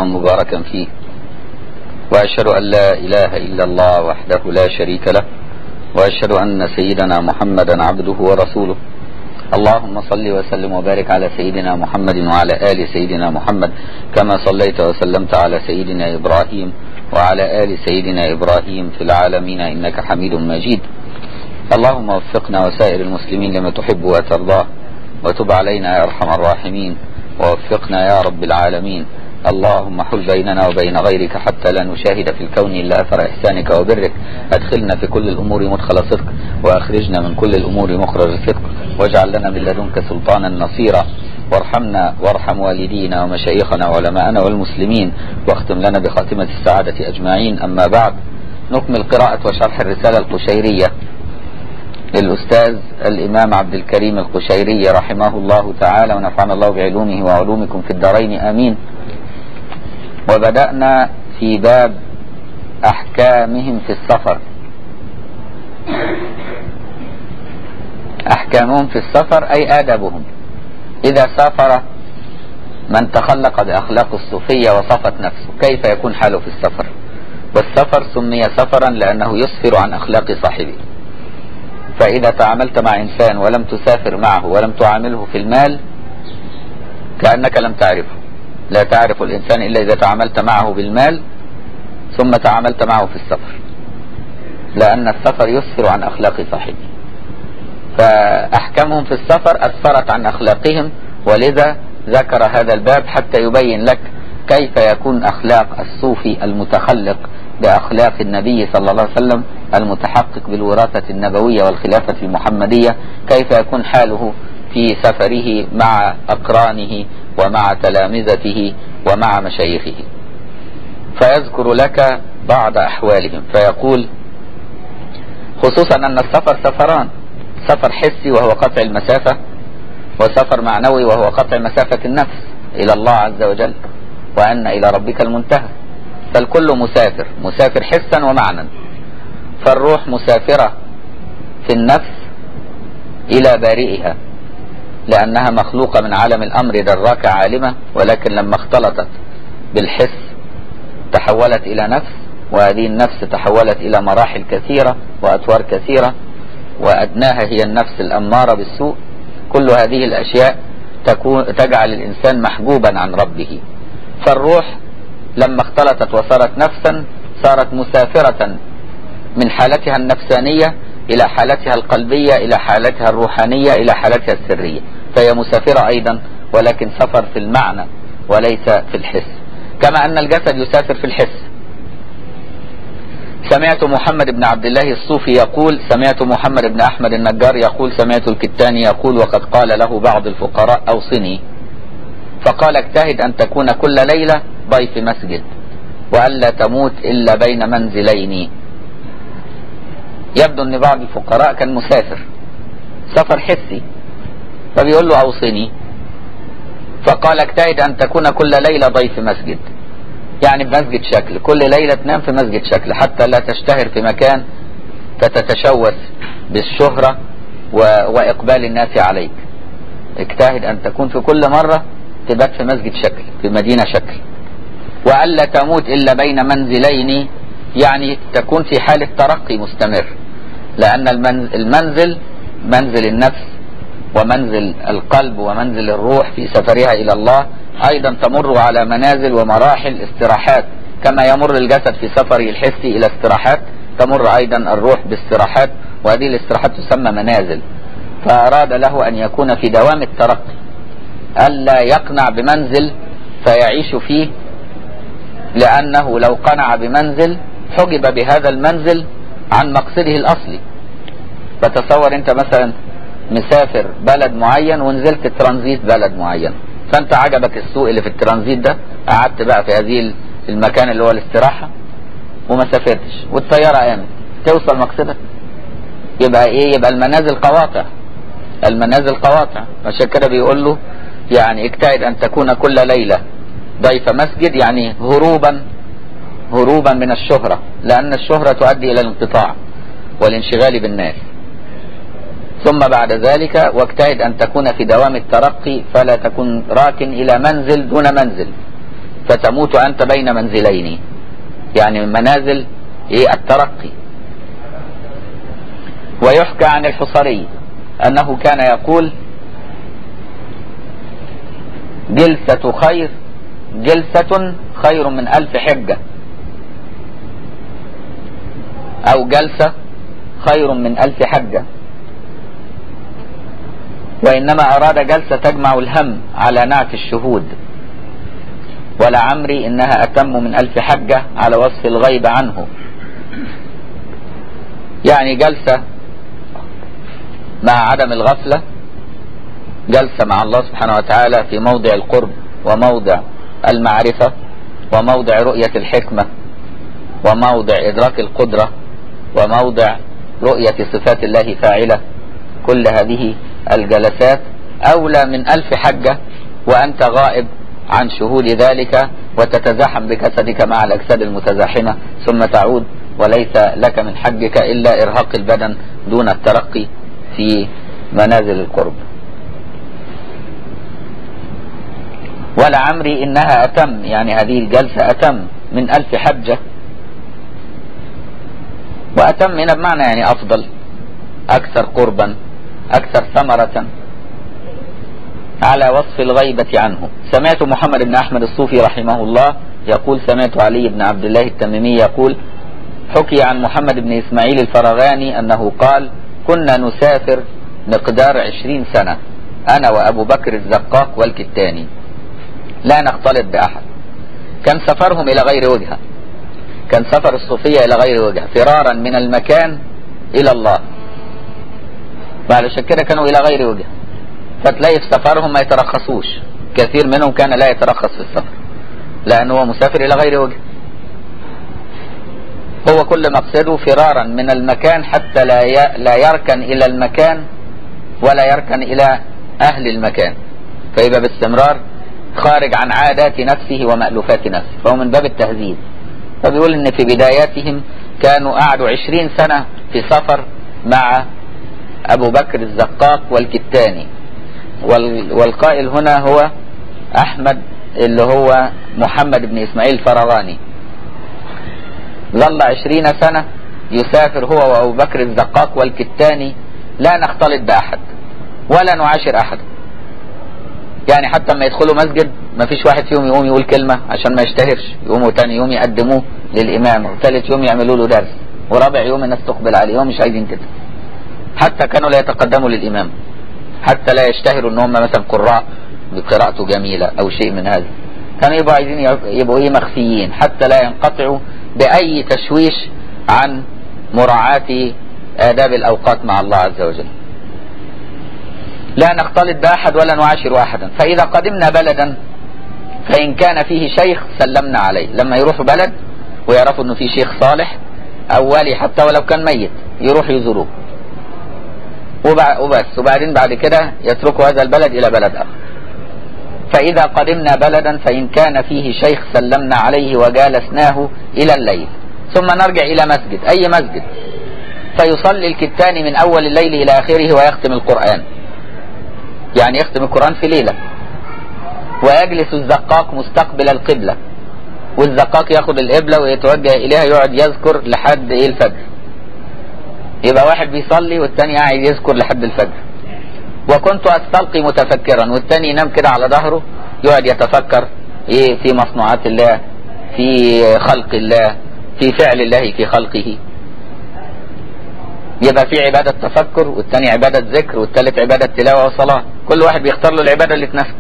طيبا مباركا فيه، وأشهد أن لا إله إلا الله وحده لا شريك له، وأشهد أن سيدنا محمدا عبده ورسوله. اللهم صل وسلم وبارك على سيدنا محمد وعلى آل سيدنا محمد كما صليت وسلمت على سيدنا إبراهيم وعلى آل سيدنا إبراهيم في العالمين إنك حميد مجيد. اللهم وفقنا وسائر المسلمين لما تحب وترضاه، وتب علينا يا أرحم الراحمين، ووفقنا يا رب العالمين. اللهم حل بيننا وبين غيرك حتى لا نشاهد في الكون إلا أثر إحسانك وبرك. أدخلنا في كل الأمور مدخل صدق، وأخرجنا من كل الأمور مخرج صدق، واجعل لنا من لدنك سلطانا نصيرا، وارحمنا وارحم والدينا ومشايخنا وعلماءنا والمسلمين، واختم لنا بخاتمة السعادة أجمعين. أما بعد، نكمل قراءة وشرح الرسالة القشيرية للأستاذ الإمام عبد الكريم القشيري رحمه الله تعالى، ونفعنا الله بعلومه وعلومكم في الدارين آمين. وبدأنا في باب أحكامهم في السفر. أحكامهم في السفر أي آدابهم إذا سافر من تخلق بأخلاق الصوفية وصفت نفسه، كيف يكون حاله في السفر؟ والسفر سمي سفرا لأنه يسفر عن أخلاق صاحبه. فإذا تعاملت مع إنسان ولم تسافر معه ولم تعامله في المال كأنك لم تعرفه. لا تعرف الإنسان إلا إذا تعاملت معه بالمال ثم تعاملت معه في السفر، لأن السفر يسفر عن أخلاق صاحبه. فأحكامهم في السفر أسفرت عن أخلاقهم، ولذا ذكر هذا الباب حتى يبين لك كيف يكون أخلاق الصوفي المتخلق بأخلاق النبي صلى الله عليه وسلم المتحقق بالوراثة النبوية والخلافة المحمدية، كيف يكون حاله في سفره مع أقرانه ومع تلامذته ومع مشايخه. فيذكر لك بعض أحوالهم فيقول: خصوصا أن السفر سفران، سفر حسي وهو قطع المسافة، وسفر معنوي وهو قطع مسافة النفس إلى الله عز وجل، وأن إلى ربك المنتهى. فالكل مسافر، مسافر حسا ومعنى. فالروح مسافرة في النفس إلى بارئها، لأنها مخلوقة من عالم الأمر دراك عالمة، ولكن لما اختلطت بالحس تحولت إلى نفس، وهذه النفس تحولت إلى مراحل كثيرة وأطوار كثيرة، وأدناها هي النفس الأمارة بالسوء. كل هذه الأشياء تجعل الإنسان محجوبا عن ربه. فالروح لما اختلطت وصارت نفسا صارت مسافرة من حالتها النفسانية إلى حالتها القلبية إلى حالتها الروحانية إلى حالتها السرية، فهي مسافرة أيضا، ولكن سفر في المعنى وليس في الحس، كما أن الجسد يسافر في الحس. سمعت محمد بن عبد الله الصوفي يقول: سمعت محمد بن أحمد النجار يقول: سمعت الكتاني يقول: وقد قال له بعض الفقراء: أوصني. فقال: اجتهد أن تكون كل ليلة ضيف مسجد، وألا تموت إلا بين منزلين. يبدو أن بعض الفقراء كان مسافر سفر حسي، فبيقول له: أوصني. فقال: اجتهد أن تكون كل ليلة ضيف مسجد، يعني بمسجد شكل، كل ليلة تنام في مسجد شكل حتى لا تشتهر في مكان فتتشوث بالشهرة وإقبال الناس عليك. اجتهد أن تكون في كل مرة تبات في مسجد شكل في مدينة شكل. وألا تموت إلا بين منزلين، يعني تكون في حالة ترقي مستمر، لأن المنزل منزل النفس ومنزل القلب ومنزل الروح في سفرها إلى الله أيضا تمر على منازل ومراحل استراحات، كما يمر الجسد في سفره الحسي إلى استراحات، تمر أيضا الروح باستراحات، وهذه الاستراحات تسمى منازل. فأراد له أن يكون في دوام الترقي، ألا يقنع بمنزل فيعيش فيه، لأنه لو قنع بمنزل حجب بهذا المنزل عن مقصده الأصلي. فتصور أنت مثلا مسافر بلد معين ونزلت ترانزيت بلد معين، فأنت عجبك السوق اللي في الترانزيت ده، قعدت بقى في هذه المكان اللي هو الاستراحة وما سافرتش، والطيارة قامت، توصل مقصدك؟ يبقى إيه؟ يبقى المنازل قواطع، المنازل قواطع. عشان كده بيقول له يعني اجتهد أن تكون كل ليلة ضيف مسجد، يعني هروبا من الشهرة، لأن الشهرة تؤدي إلى الانقطاع والانشغال بالناس. ثم بعد ذلك واجتهد أن تكون في دوام الترقي، فلا تكن راكن إلى منزل دون منزل، فتموت أنت بين منزلين، يعني من منازل الترقي. ويحكى عن الحصري أنه كان يقول: جلسة خير من 1000 حجة، أو جلسة خير من 1000 حجة، وإنما أراد جلسة تجمع الهم على نعت الشهود، ولعمري إنها أتم من 1000 حجة على وصف الغيب عنه. يعني جلسة مع عدم الغفلة، جلسة مع الله سبحانه وتعالى في موضع القرب وموضع المعرفة وموضع رؤية الحكمة وموضع إدراك القدرة وموضع رؤية صفات الله فاعلة. كل هذه الجلسات أولى من 1000 حجة وأنت غائب عن شهود ذلك، وتتزاحم بجسدك مع الأجساد المتزاحمة، ثم تعود وليس لك من حجك إلا إرهاق البدن دون الترقي في منازل القرب. ولعمري إنها أتم، يعني هذه الجلسة أتم من 1000 حجة. وأتم هنا بمعنى يعني أفضل، أكثر قربا، أكثر ثمرة على وصف الغيبة عنه. سمعت محمد بن أحمد الصوفي رحمه الله يقول: سمعت علي بن عبد الله التميمي يقول: حكي عن محمد بن إسماعيل الفرغاني أنه قال: كنا نسافر مقدار 20 سنة أنا وأبو بكر الزقاق والكتاني، لا نختلط بأحد. كان سفرهم إلى غير وجهة، كان سفر الصوفية إلى غير وجهة، فرارا من المكان إلى الله، وعلشان كده كانوا إلى غير وجهة. فتلاقي في سفرهم ما يترخصوش، كثير منهم كان لا يترخص في السفر لأنه هو مسافر إلى غير وجهة. هو كل مقصده فرارا من المكان حتى لا يركن إلى المكان ولا يركن إلى أهل المكان، فيبقى باستمرار خارج عن عادات نفسه ومألوفات نفسه، فهو من باب التهذيب. فبيقول إن في بداياتهم كانوا قعدوا 20 سنة في سفر مع أبو بكر الزقاق والكتاني، والقائل هنا هو أحمد اللي هو محمد بن إسماعيل الفرغاني. ظل 20 سنة يسافر هو وأبو بكر الزقاق والكتاني، لا نختلط بأحد ولا نعاشر أحد. يعني حتى ما يدخلوا مسجد ما فيش واحد فيهم يقوم يقول كلمة عشان ما يشتهرش، يقوموا تاني يوم يقدموه للإمام، وثالث يوم يعملوا له درس، ورابع يوم الناس تقبل عليه، هم مش عايزين كده. حتى كانوا لا يتقدموا للإمام، حتى لا يشتهروا ان هم مثلا قراء بقراءته جميلة او شيء من هذا. كانوا يبقوا عايزين يبقوا مخفيين حتى لا ينقطعوا بأي تشويش عن مراعاة آداب الأوقات مع الله عز وجل. لا نختلط بأحد ولا نعاشر أحدا. فإذا قدمنا بلدا فإن كان فيه شيخ سلمنا عليه. لما يروحوا بلد ويعرفوا انه في شيخ صالح او والي حتى ولو كان ميت يروح يزوروه وبس، وبعدين بعد كده يتركوا هذا البلد إلى بلد آخر. فإذا قدمنا بلدا فإن كان فيه شيخ سلمنا عليه وجالسناه إلى الليل، ثم نرجع إلى مسجد، أي مسجد، فيصلي الكتاني من أول الليل إلى آخره ويختم القرآن، يعني يختم القرآن في ليلة. ويجلس الزقاق مستقبل القبلة، والزقاق ياخد القبلة ويتوجه إليها، يقعد يذكر لحد الفجر. يبقى واحد بيصلي والتاني قاعد يذكر لحد الفجر. وكنت أستلقي متفكرا، والتاني ينام كده على ظهره يقعد يتفكر في مصنوعات الله، في خلق الله، في فعل الله في خلقه. يبقى في عبادة تفكر، والتاني عبادة ذكر، والتالت عبادة تلاوة وصلاة، كل واحد بيختار له العبادة اللي تناسبه.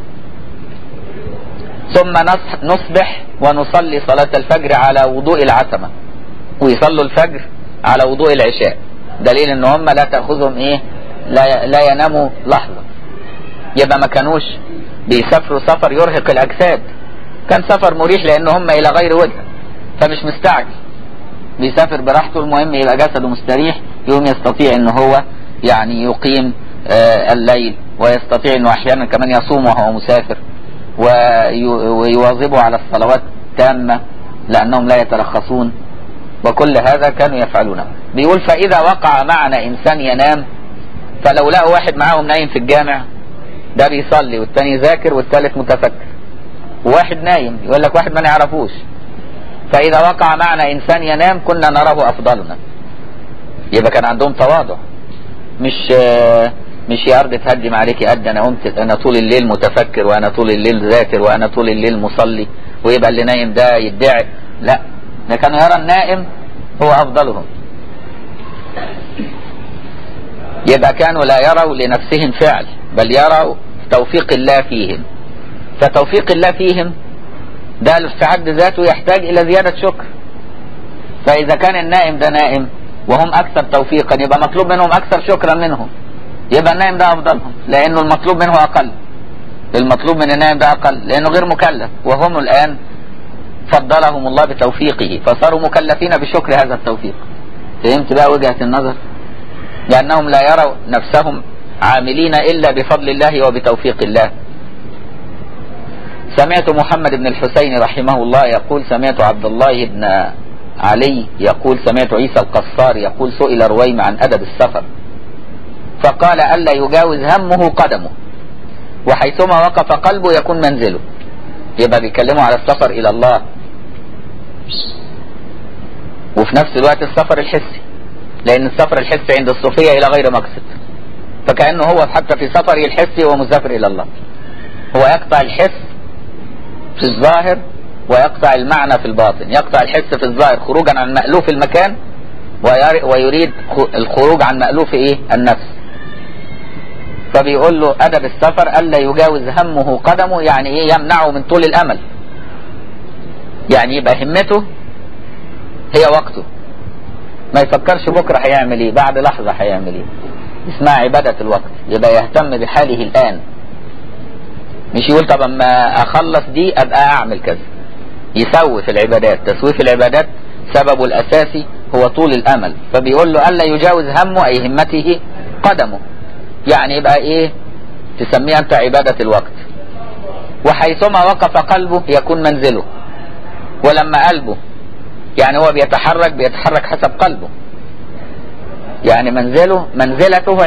ثم نصبح ونصلي صلاة الفجر على وضوء العتمة، ويصلوا الفجر على وضوء العشاء، دليل ان هم لا تأخذهم لا يناموا لحظة. يبقى ما كانوش بيسافروا سفر يرهق الأجساد، كان سفر مريح لأن هم إلى غير وجه، فمش مستعجل، بيسافر براحته، المهم يبقى جسده مستريح، يوم يستطيع ان هو يعني يقيم الليل، ويستطيع انه احيانا كمان يصوم وهو مسافر، ويواظبوا على الصلوات تامة لأنهم لا يترخصون، وكل هذا كانوا يفعلونه. بيقول فإذا وقع معنا إنسان ينام، فلو لقوا واحد معاهم نايم في الجامع، ده بيصلي والتاني ذاكر والثالث متفكر، وواحد نايم، يقول لك واحد ما نعرفوش. فإذا وقع معنا إنسان ينام كنا نراه أفضلنا. يبقى كان عندهم تواضع، مش يا أرض تهدم عليك قد أنا طول الليل متفكر، وأنا طول الليل ذاكر، وأنا طول الليل مصلي، ويبقى اللي نايم ده يدعي. لا، ده كانوا يرى النائم هو أفضلهم. يبقى كانوا لا يروا لنفسهم فعل، بل يروا توفيق الله فيهم. فتوفيق الله فيهم ده في حد ذاته يحتاج إلى زيادة شكر. فإذا كان النائم ده نائم وهم أكثر توفيقا، يبقى مطلوب منهم أكثر شكرا منهم، يبقى النائم ده أفضلهم، لأنه المطلوب منه أقل. المطلوب من النائم ده أقل لأنه غير مكلف، وهم الآن فضلهم الله بتوفيقه فصاروا مكلفين بشكر هذا التوفيق. فهمت بقى وجهة النظر؟ لأنهم لا يروا نفسهم عاملين إلا بفضل الله وبتوفيق الله. سمعت محمد بن الحسين رحمه الله يقول سمعت عبد الله بن علي يقول سمعت عيسى القصار يقول سئل رويم عن أدب السفر فقال ألا يجاوز همه قدمه، وحيثما وقف قلبه يكون منزله. يبقى بيكلموا على السفر إلى الله، وفي نفس الوقت السفر الحسي، لأن السفر الحسي عند الصوفية إلى غير مقصد، فكأنه هو حتى في سفره الحسي هو مسافر إلى الله. هو يقطع الحس في الظاهر ويقطع المعنى في الباطن. يقطع الحس في الظاهر خروجا عن مألوف المكان، ويريد الخروج عن مألوف النفس. فبيقول له أدب السفر ألا يجاوز همه قدمه، يعني يمنعه من طول الأمل، يعني يبقى همته هي وقته، ما يفكرش بكرة هيعمل ايه، بعد لحظة هيعمل ايه. اسمها عبادة الوقت، يبقى يهتم بحاله الآن، مش يقول طب اما اخلص دي ابقى اعمل كذا. يسوي في العبادات. تسويف العبادات سببه الاساسي هو طول الامل. فبيقول له الا يجاوز همه اي همته قدمه، يعني يبقى تسميه انت عبادة الوقت. وحيثما وقف قلبه يكون منزله. ولما قلبه يعني هو بيتحرك حسب قلبه، يعني منزلته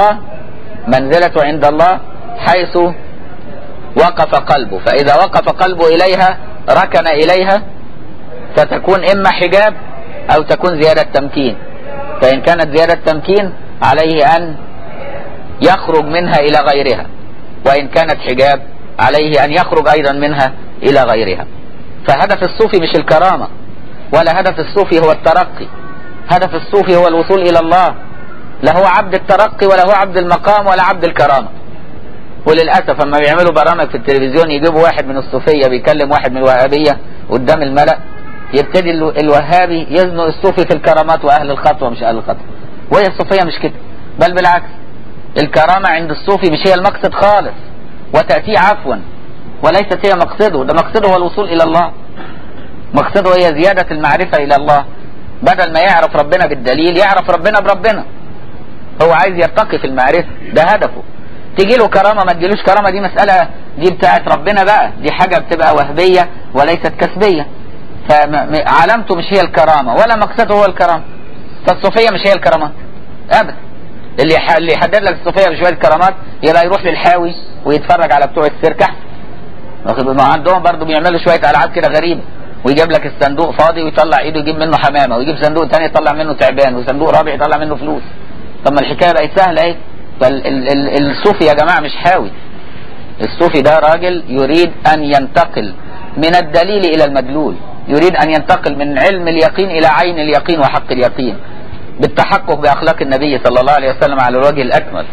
عند الله حيث وقف قلبه. فإذا وقف قلبه إليها ركن إليها، فتكون إما حجاب أو تكون زيادة تمكين. فإن كانت زيادة تمكين عليه أن يخرج منها إلى غيرها، وإن كانت حجاب عليه أن يخرج أيضا منها إلى غيرها. فهدف الصوفي مش الكرامة، ولا هدف الصوفي هو الترقي. هدف الصوفي هو الوصول إلى الله، لا هو عبد الترقي ولا هو عبد المقام ولا عبد الكرامة. وللأسف اما بيعملوا برامج في التلفزيون يجيبوا واحد من الصوفية بيكلم واحد من الوهابية قدام الملأ، يبتدي الوهابي يزنق الصوفي في الكرامات وأهل الخطوة مش أهل الخطوة، وهي الصوفية مش كده، بل بالعكس. الكرامة عند الصوفي مش هي المقصد خالص، وتأتي عفوا، وليست هي مقصده. ده مقصده هو الوصول إلى الله، مقصده هي زيادة المعرفة إلى الله. بدل ما يعرف ربنا بالدليل يعرف ربنا بربنا. هو عايز يرتقي في المعرفة، ده هدفه. تيجي له كرامة ما تجيلوش كرامة، دي مسألة دي بتاعت ربنا بقى، دي حاجة بتبقى وهبية وليست كسبية. فعلامته مش هي الكرامة ولا مقصده هو الكرامة. فالصوفية مش هي الكرامات أبدا. اللي يحدد لك الصوفية بشوية كرامات يبقى يروح للحاوي ويتفرج على بتوع السيرك أحسن. ما عندهم برضو بيعملوا شوية ألعاب كده غريبة، ويجيب لك الصندوق فاضي ويطلع ايده يجيب منه حمامة، ويجيب صندوق تاني يطلع منه تعبان، وصندوق رابع يطلع منه فلوس. طب ما الحكاية بقت سهلة اهي. فالصوفي يا جماعة مش حاوي. الصوفي ده راجل يريد أن ينتقل من الدليل إلى المدلول، يريد أن ينتقل من علم اليقين إلى عين اليقين وحق اليقين، بالتحقق بأخلاق النبي صلى الله عليه وسلم على الوجه الأكمل.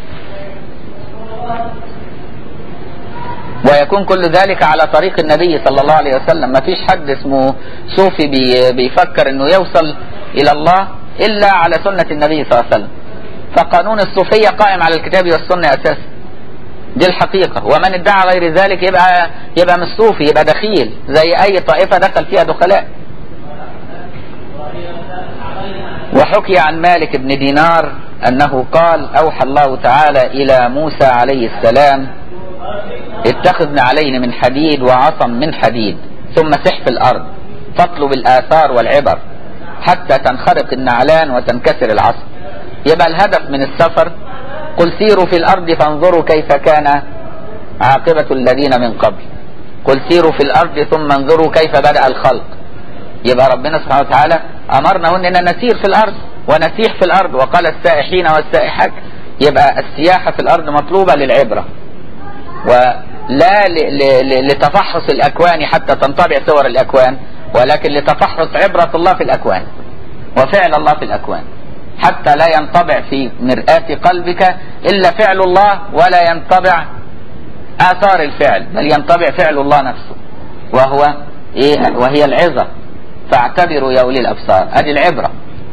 ويكون كل ذلك على طريق النبي صلى الله عليه وسلم. ما فيش حد اسمه صوفي بيفكر انه يوصل الى الله الا على سنة النبي صلى الله عليه وسلم. فقانون الصوفية قائم على الكتاب والسنة اساسا، دي الحقيقة. ومن ادعى غير ذلك يبقى مش صوفي، يبقى دخيل زي اي طائفة دخل فيها دخلاء. وحكي عن مالك بن دينار انه قال اوحى الله تعالى الى موسى عليه السلام اتخذ نعلين من حديد وعصا من حديد ثم سح في الارض فاطلب الاثار والعبر حتى تنخرق النعلان وتنكسر العصا. يبقى الهدف من السفر قل سيروا في الارض فانظروا كيف كان عاقبة الذين من قبل. قل سيروا في الارض ثم انظروا كيف بدأ الخلق. يبقى ربنا سبحانه وتعالى امرنا اننا نسير في الارض ونسيح في الارض، وقال السائحين والسائحات. يبقى السياحة في الارض مطلوبة للعبرة، ولا لتفحص الاكوان حتى تنطبع صور الاكوان، ولكن لتفحص عبرة الله في الاكوان وفعل الله في الاكوان، حتى لا ينطبع في مرآة قلبك الا فعل الله، ولا ينطبع آثار الفعل، بل ينطبع فعل الله نفسه، وهي العظة. فاعتبروا يا أولي الأبصار، هذه العبرة.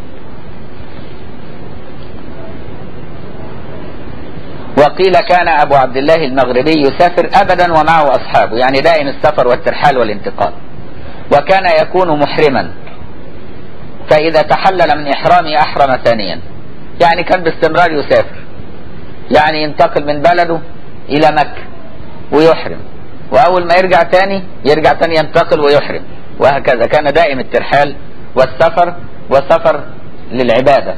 وقيل كان أبو عبد الله المغربي يسافر أبدا ومعه أصحابه، يعني دائم السفر والترحال والانتقال. وكان يكون محرما، فإذا تحلل من إحرامه أحرم ثانيا، يعني كان باستمرار يسافر، يعني ينتقل من بلده إلى مكة ويحرم، وأول ما يرجع تاني ينتقل ويحرم، وهكذا. كان دائم الترحال والسفر، وسفر للعبادة.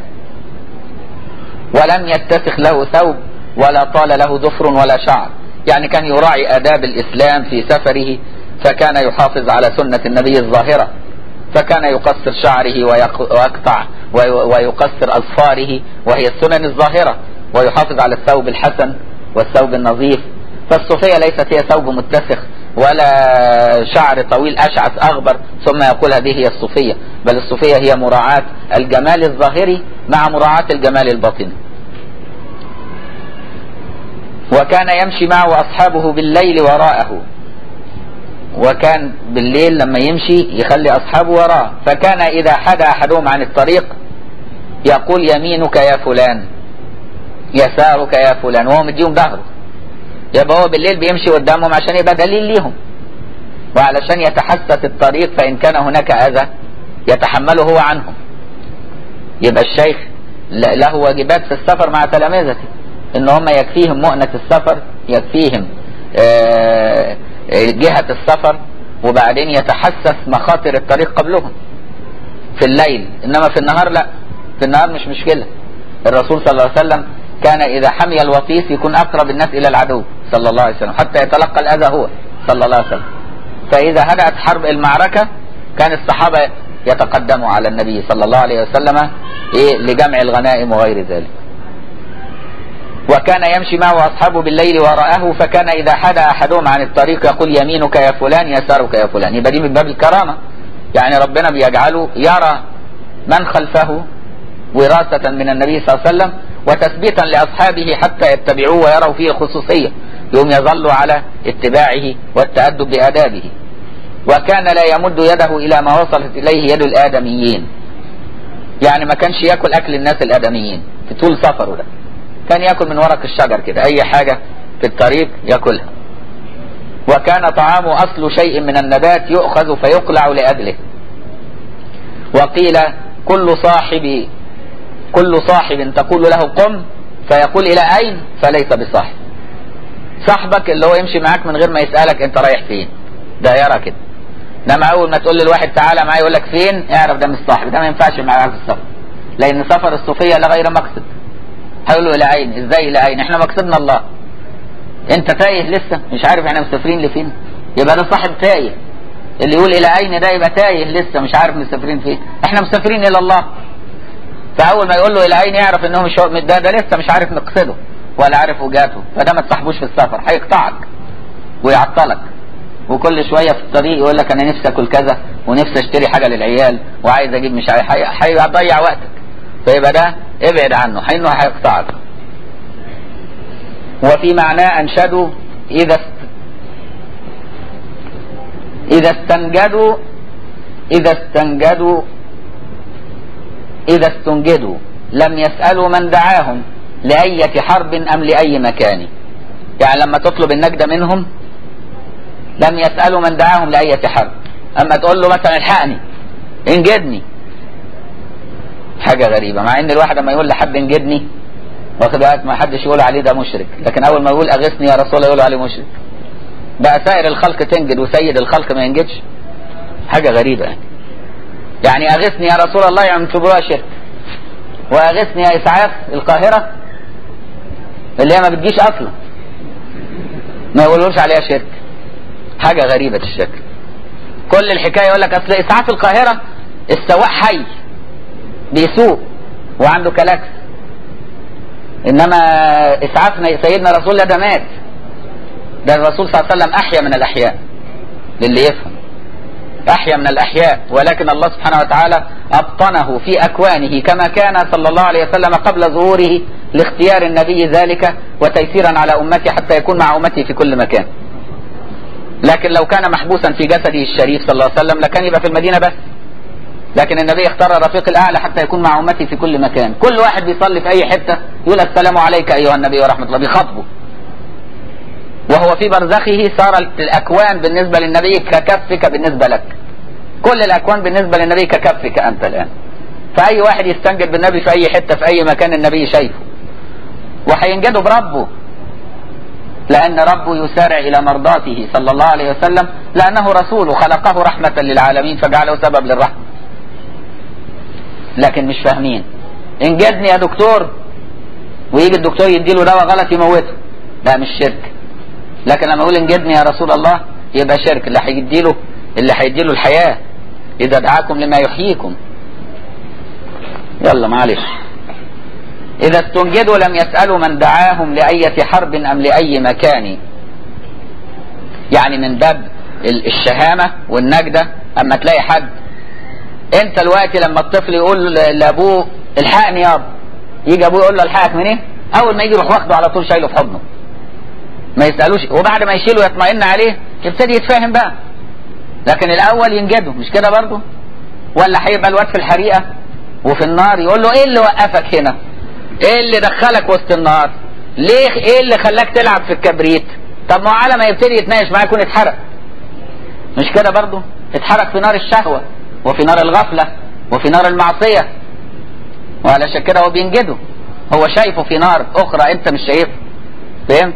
ولم يتسخ له ثوب ولا طال له ظفر ولا شعر، يعني كان يراعي آداب الإسلام في سفره، فكان يحافظ على سنة النبي الظاهرة، فكان يقصر شعره ويقطع ويقصر أظفاره، وهي السنن الظاهرة، ويحافظ على الثوب الحسن والثوب النظيف. فالصوفية ليست هي ثوب متسخ ولا شعر طويل أشعث أغبر ثم يقول هذه هي الصوفية، بل الصوفية هي مراعاة الجمال الظاهري مع مراعاة الجمال الباطني. وكان يمشي معه أصحابه بالليل وراءه، وكان بالليل لما يمشي يخلي أصحابه وراءه. فكان إذا حدا أحدهم عن الطريق يقول يمينك يا فلان يسارك يا فلان، وهو مديهم ظهره. يبقى هو بالليل بيمشي قدامهم عشان يبقى دليل ليهم، وعلشان يتحسس الطريق، فإن كان هناك أذى يتحمله هو عنهم. يبقى الشيخ له واجبات في السفر مع تلامذته، إن هم يكفيهم مؤنة السفر، يكفيهم جهة السفر، وبعدين يتحسس مخاطر الطريق قبلهم في الليل. إنما في النهار لا، في النهار مش مشكلة. الرسول صلى الله عليه وسلم كان إذا حمي الوطيس يكون أقرب الناس إلى العدو صلى الله عليه وسلم، حتى يتلقى الأذى هو صلى الله عليه وسلم. فإذا هدأت حرب المعركة كان الصحابة يتقدموا على النبي صلى الله عليه وسلم لجمع الغنائم وغير ذلك. وكان يمشي معه أصحابه بالليل وراءه، فكان إذا حدا أحدهم عن الطريق يقول يمينك يا فلان يسارك يا فلان. يبقى دي من باب الكرامة، يعني ربنا بيجعله يرى من خلفه وراثة من النبي صلى الله عليه وسلم، وتثبيتا لأصحابه حتى يتبعوه ويروا فيه خصوصية، يوم يظلوا على اتباعه والتأدب بآدابه. وكان لا يمد يده إلى ما وصلت إليه يد الآدميين، يعني ما كانش يأكل أكل الناس الآدميين في طول سفره ده، كان يأكل من ورق الشجر كده، أي حاجة في الطريق يأكلها. وكان طعامه أصل شيء من النبات يؤخذ فيقلع لأجله. وقيل كل صاحب تقول له قم فيقول إلى أين فليس بصاحب. صاحبك اللي هو يمشي معاك من غير ما يسألك أنت رايح فين، ده يرى كده. انما اول ما تقول للواحد تعالى معايا يقول لك فين، اعرف ده مش صاحب، ده ما ينفعش معاك في السفر، لان سفر الصوفيه لغير مقصد. هيقول له الى اين؟ ازاي الى اين؟ احنا مقصدنا الله. انت تايه لسه مش عارف احنا مسافرين لفين، يبقى ده صاحب تايه. اللي يقول الى اين ده يبقى تايه لسه مش عارف مسافرين فين، احنا مسافرين الى الله. فاول ما يقول له الى اين يعرف انه مش ده لسه مش عارف مقصده ولا عارف وجهته، فده ما تصاحبوش في السفر، هيقطعك ويعطلك. وكل شويه في الطريق يقول لك انا نفسي اكل كذا ونفسي اشتري حاجه للعيال وعايز اجيب مش عارف، هيضيع وقتك. فيبقى ده ابعد عنه، انه هيقطعك. وفي معناه انشدوا إذا استنجدوا لم يسألوا من دعاهم لأية حرب أم لأي مكان. يعني لما تطلب النجدة منهم لم يسألوا من دعاهم لأية حرب. أما تقول له مثلا الحقني انجدني، حاجة غريبة، مع ان الواحد لما يقول لحد انجدني واخد بالك ما حدش يقول عليه ده مشرك، لكن اول ما يقول اغثني يا رسول الله يقول عليه مشرك. بقى سائر الخلق تنجد وسيد الخلق ما ينجدش، حاجة غريبة يعني اغثني يا رسول الله يعني تبروها شرك، واغثني يا اسعاف القاهرة اللي هي ما بتجيش اصلا ما يقولوش عليها شرك. حاجة غريبة الشكل. كل الحكاية يقول لك اصل اسعاف القاهرة السواق حي بيسوق وعنده كلاكس، انما اسعافنا سيدنا رسول الله ده مات، ده الرسول صلى الله عليه وسلم احيا من الاحياء، للي يفهم احيا من الاحياء، ولكن الله سبحانه وتعالى ابطنه في اكوانه كما كان صلى الله عليه وسلم قبل ظهوره لاختيار النبي ذلك وتيسيرا على امته حتى يكون مع امته في كل مكان. لكن لو كان محبوسا في جسده الشريف صلى الله عليه وسلم لكان يبقى في المدينة بس، لكن النبي اختار الرفيق الاعلى حتى يكون مع امته في كل مكان. كل واحد بيصلي في اي حتة يقول السلام عليك ايها النبي ورحمة الله، بيخاطبه. وهو في برزخه صارت الاكوان بالنسبة للنبي ككفك بالنسبة لك، كل الاكوان بالنسبة للنبي ككفك انت الان. فاي واحد يستنجد بالنبي في اي حتة في اي مكان النبي شايفه وهينجده بربه، لأن ربه يسارع إلى مرضاته صلى الله عليه وسلم، لأنه رسول خلقه رحمة للعالمين فجعله سبب للرحمة. لكن مش فاهمين، انجدني يا دكتور، ويجي الدكتور يديله دواء غلط يموته، ده مش شرك. لكن لما يقول انجدني يا رسول الله يبقى شرك. اللي هيديله الحياة، إذا دعاكم لما يحييكم. يلا معلش. إذا استنجدوا لم يسألوا من دعاهم لأية حرب أم لأي مكان، يعني من باب الشهامة والنجدة. أما تلاقي حد، أنت الوقت لما الطفل يقول لأبوه الحقني يابا، يجي أبوه يقول له الحقك من إيه؟ أول ما يجي يروح واخده على طول شايله في حضنه، ما يسألوش، وبعد ما يشيله يطمئن عليه يبتدي يتفاهم بقى. لكن الأول ينجده، مش كده برضه؟ ولا هيبقى الواد في الحريقة وفي النار يقول له إيه اللي وقفك هنا؟ ايه اللي دخلك وسط النار؟ ليه؟ ايه اللي خلاك تلعب في الكبريت؟ طب ما على ما يبتدي يتناقش معاه يكون اتحرق، مش كده برضه؟ اتحرق في نار الشهوة وفي نار الغفلة وفي نار المعصية، وعلشان كده هو بينجده، هو شايفه في نار اخرى انت مش شايفه. فهمت؟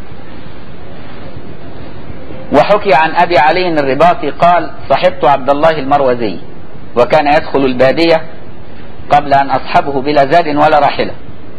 وحكي عن ابي علي الرباطي قال صحبت عبد الله المروزي وكان يدخل البادية قبل ان اصحبه بلا زاد ولا راحلة.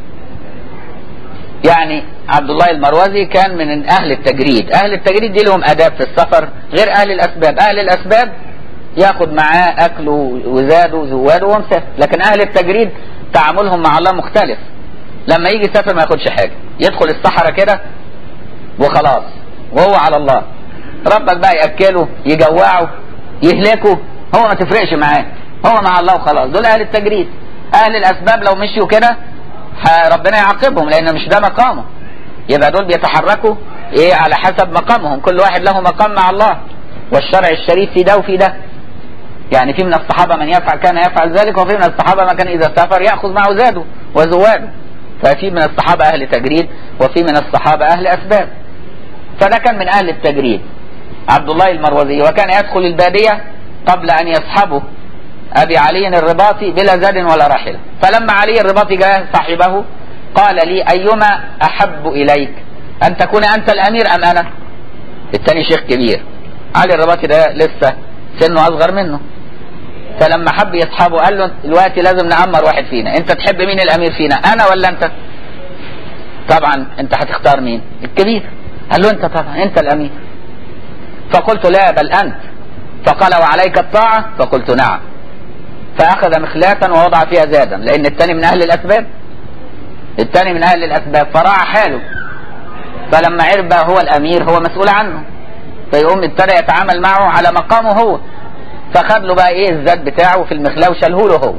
يعني عبد الله المروزي كان من اهل التجريد. اهل التجريد دي لهم اداب في السفر غير اهل الاسباب. اهل الاسباب ياخد معاه اكله وزاده وزواده ومسافر، لكن اهل التجريد تعاملهم مع الله مختلف. لما يجي يسافر ما ياخدش حاجة، يدخل الصحراء كده وخلاص وهو على الله. ربك بقى ياكله يجوعه يهلكه، هو ما تفرقش معاه، هو مع الله وخلاص. دول اهل التجريد. اهل الاسباب لو مشيوا كده ربنا يعاقبهم لان مش ده مقامه. يبقى دول بيتحركوا ايه على حسب مقامهم، كل واحد له مقام مع الله، والشرع الشريف في ده وفي ده. يعني في من الصحابة من كان يفعل ذلك، وفي من الصحابة ما كان اذا سافر يأخذ معه زاده وزواده. ففي من الصحابة اهل تجريد وفي من الصحابة اهل اسباب. فده كان من اهل التجريد عبد الله المروزي، وكان يدخل البادية قبل ان يصحبه ابي علي الرباطي بلا زاد ولا راحلة. فلما علي الرباطي جاء صاحبه قال لي ايما احب اليك ان تكون انت الامير ام انا؟ الثاني شيخ كبير، علي الرباطي ده لسه سنه اصغر منه. فلما حب يصحبه قال له دلوقتي لازم نأمر واحد فينا، انت تحب مين الامير فينا، انا ولا انت؟ طبعا انت هتختار مين؟ الكبير. قال له انت طبعا انت الامير. فقلت لا بل انت. فقال وعليك الطاعة؟ فقلت نعم. فاخذ مخلاة ووضع فيها زادا، لان الثاني من اهل الاسباب، الثاني من اهل الاسباب، فراعى حاله. فلما عرف هو الامير هو مسؤول عنه، فيقوم ابتدى يتعامل معه على مقامه هو. فخد له بقى ايه الزاد بتاعه في المخلاة وشاله له هو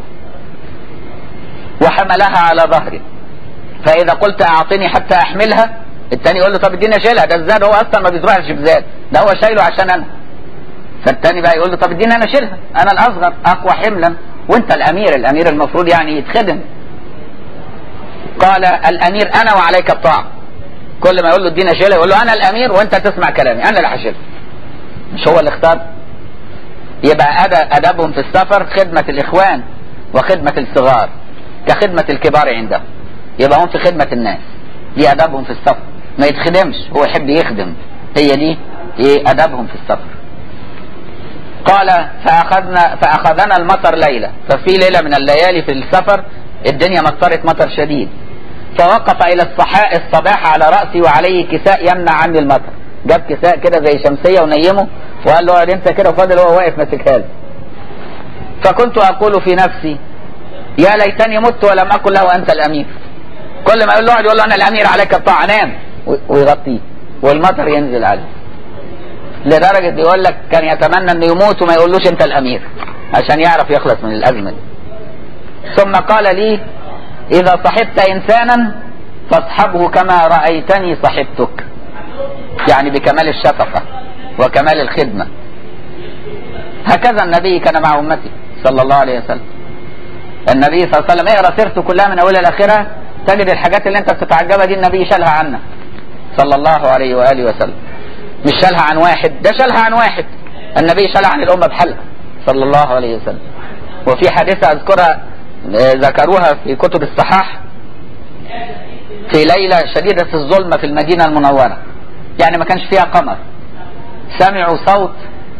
وحملها على ظهره. فاذا قلت اعطني حتى احملها، الثاني يقول له طب اديني اشيلها، ده الزاد هو اصلا ما بيزرعش بزاد، ده هو شايله عشان انا. فالثاني بقى يقول له طب اديني انا اشيلها، انا الاصغر اقوى حملا وانت الامير، الامير المفروض يعني يتخدم. قال الامير انا وعليك الطاعة. كل ما يقول له اديني اشيلها يقول له انا الامير وانت تسمع كلامي، انا اللي هشيلها، مش هو اللي اختار. يبقى ادبهم في السفر خدمة الاخوان وخدمة الصغار كخدمة الكبار عندهم. يبقى هم في خدمة الناس، دي ادبهم في السفر، ما يتخدمش، هو يحب يخدم، هي دي ايه ادبهم في السفر. قال فاخذنا المطر ليلة. ففي ليلة من الليالي في السفر الدنيا مطرت مطر شديد، فوقف الى الصباح على رأسي وعليه كساء يمنع عني المطر. جاب كساء كده زي شمسيه ونيمه وقال له اقعد انت كده، وفضل هو واقف ماسكها له. فكنت اقول في نفسي يا ليتني مت ولم اكن له انت الامير. كل ما يقول له اقعد يقول له انا الامير عليك الطاعه، نام، ويغطيه والمطر ينزل عليه. لدرجه بيقول لك كان يتمنى انه يموت وما يقولوش انت الامير عشان يعرف يخلص من الازمه دي. ثم قال لي اذا صحبت انسانا فاصحبه كما رايتني صحبتك، يعني بكمال الشفقه وكمال الخدمه. هكذا النبي كان مع امته صلى الله عليه وسلم. النبي صلى الله عليه وسلم اقرا سيرته كلها من اولها لاخرها تجد الحاجات اللي انت بتتعجبها دي النبي شالها عنا صلى الله عليه واله وسلم. مش شالها عن واحد، ده شالها عن واحد، النبي شالها عن الامه بحالها صلى الله عليه وسلم. وفي حادثه اذكرها ذكروها في كتب الصحاح في ليله شديده الظلمه في المدينه المنوره، يعني ما كانش فيها قمر، سمعوا صوت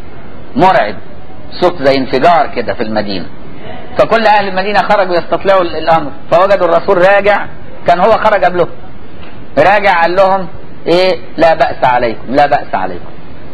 مرعب، صوت زي انفجار كده في المدينه. فكل اهل المدينه خرجوا يستطلعوا الامر، فوجدوا الرسول راجع، كان هو خرج قبلهم، راجع قال لهم ايه لا بأس عليكم، لا بأس عليكم.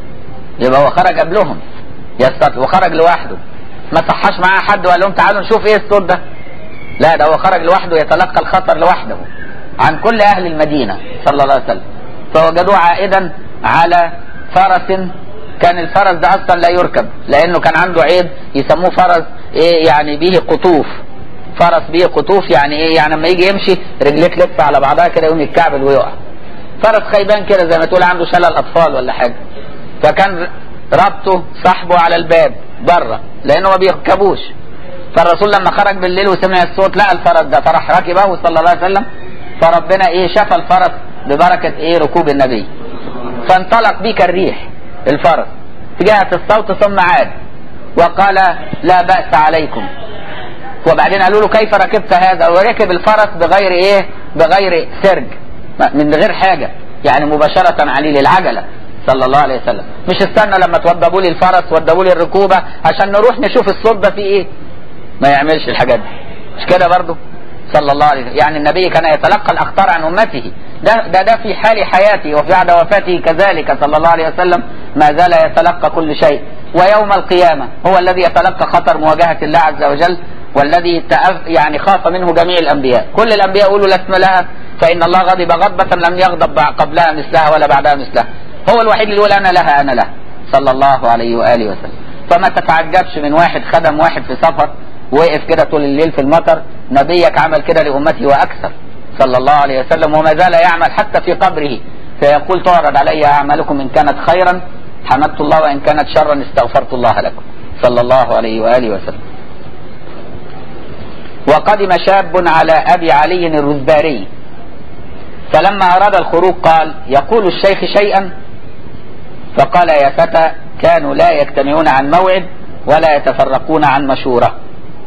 يبقى هو خرج قبلهم يستطلع، وخرج لوحده، ما صحاش معاه حد وقال لهم تعالوا نشوف ايه الصوت ده، لا ده هو خرج لوحده يتلقى الخطر لوحده عن كل اهل المدينه صلى الله عليه وسلم. فوجدوه عائدا على فرس، كان الفرس ده اصلا لا يركب لانه كان عنده عيب يسموه فرس ايه يعني به قطوف، فرس به قطوف يعني ايه يعني لما يجي يمشي رجليه تلف على بعضها كده يقوم يتكعبل ويقع، فرس خيبان كده زي ما تقول عنده شلل اطفال ولا حاجه. فكان ربطه صاحبه على الباب بره لانه ما بيركبوش. فالرسول لما خرج بالليل وسمع الصوت لقى الفرس ده، فراح ركبه صلى الله عليه وسلم، فربنا ايه شفى الفرس ببركه ايه ركوب النبي، فانطلق بيه كالريح الفرس تجاهة الصوت ثم عاد وقال لا بأس عليكم. وبعدين قالوا له كيف ركبت هذا؟ وركب الفرس بغير ايه؟ بغير سرج، من غير حاجة، يعني مباشرة عليه العجلة صلى الله عليه وسلم. مش استنى لما توضبوا لي الفرس وضبوا لي الركوبة عشان نروح نشوف الصوت ده فيه ايه، ما يعملش الحاجات دي، مش كده برضه صلى الله عليه وسلم. يعني النبي كان يتلقى الاخطار عن امته، ده في حال حياته، وفي بعد وفاته كذلك صلى الله عليه وسلم ما زال يتلقى كل شيء. ويوم القيامة هو الذي يتلقى خطر مواجهة الله عز وجل، والذي يعني خاف منه جميع الأنبياء. كل الأنبياء يقولوا لا اسم لها، فإن الله غضب غضبة لم يغضب قبلها مثلها ولا بعدها مثلها. هو الوحيد اللي يقول أنا لها أنا لها صلى الله عليه وآله وسلم. فما تتعجبش من واحد خدم واحد في سفر وقف كده طول الليل في المطر، نبيك عمل كده لأمته وأكثر صلى الله عليه وسلم، وما زال يعمل حتى في قبره، فيقول تعرض علي أعمالكم إن كانت خيرا حمدت الله وإن كانت شرا استغفرت الله لكم صلى الله عليه وآله وسلم. وقدم شاب على أبي علي الرزباري، فلما أراد الخروج قال يقول الشيخ شيئا؟ فقال يا فتى كانوا لا يجتمعون عن موعد ولا يتفرقون عن مشورة.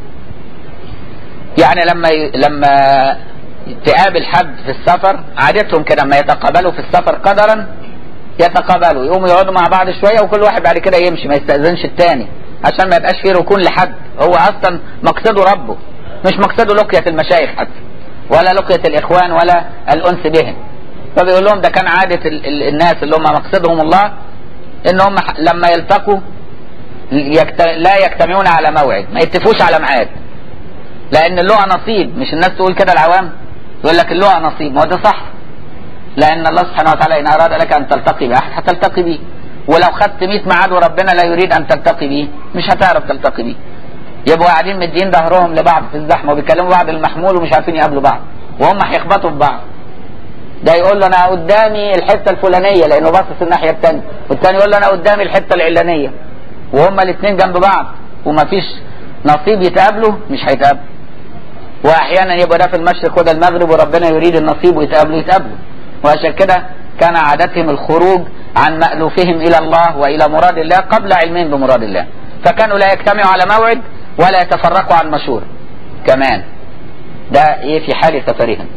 يعني لما تقابل حد في السفر عادتهم كده لما يتقابلوا في السفر قدرا يتقابلوا يقوموا يقعدوا مع بعض شويه وكل واحد بعد كده يمشي ما يستأذنش الثاني عشان ما يبقاش فيه ركون لحد. هو اصلا مقصده ربه، مش مقصده لقية المشايخ حتى ولا لقية الاخوان ولا الانس بهم. فبيقول لهم ده كان عادة الناس اللي هم مقصدهم الله ان هم لما يلتقوا لا يجتمعون على موعد، ما يتفقوش على ميعاد، لان اللقى نصيب. مش الناس تقول كده العوام يقول لك اللقى نصيب، ما هو ده صح، لان الله سبحانه وتعالى ان اراد لك ان تلتقي باحد هتلتقي بيه، ولو خدت 100 ميعاد وربنا لا يريد ان تلتقي بيه مش هتعرف تلتقي بيه. يبقوا قاعدين مدين ظهرهم لبعض في الزحمه وبيكلموا بعض المحمول ومش عارفين يقابلوا بعض وهم هيخبطوا في بعض. ده يقول له انا قدامي الحته الفلانيه لانه باصص الناحيه الثانيه، والثاني يقول له انا قدامي الحته العلانيه، وهم الاثنين جنب بعض ومفيش نصيب يتقابلوا، مش هيتقابلوا. واحيانا يبقى ده في المشرق وده المغرب وربنا يريد النصيب ويتقابلوا. وعشان كده كان عادتهم الخروج عن مألوفهم الى الله والى مراد الله قبل علمهم بمراد الله، فكانوا لا يجتمعوا على موعد ولا يتفرقوا عن مشورة كمان. ده ايه في حال سفرهم.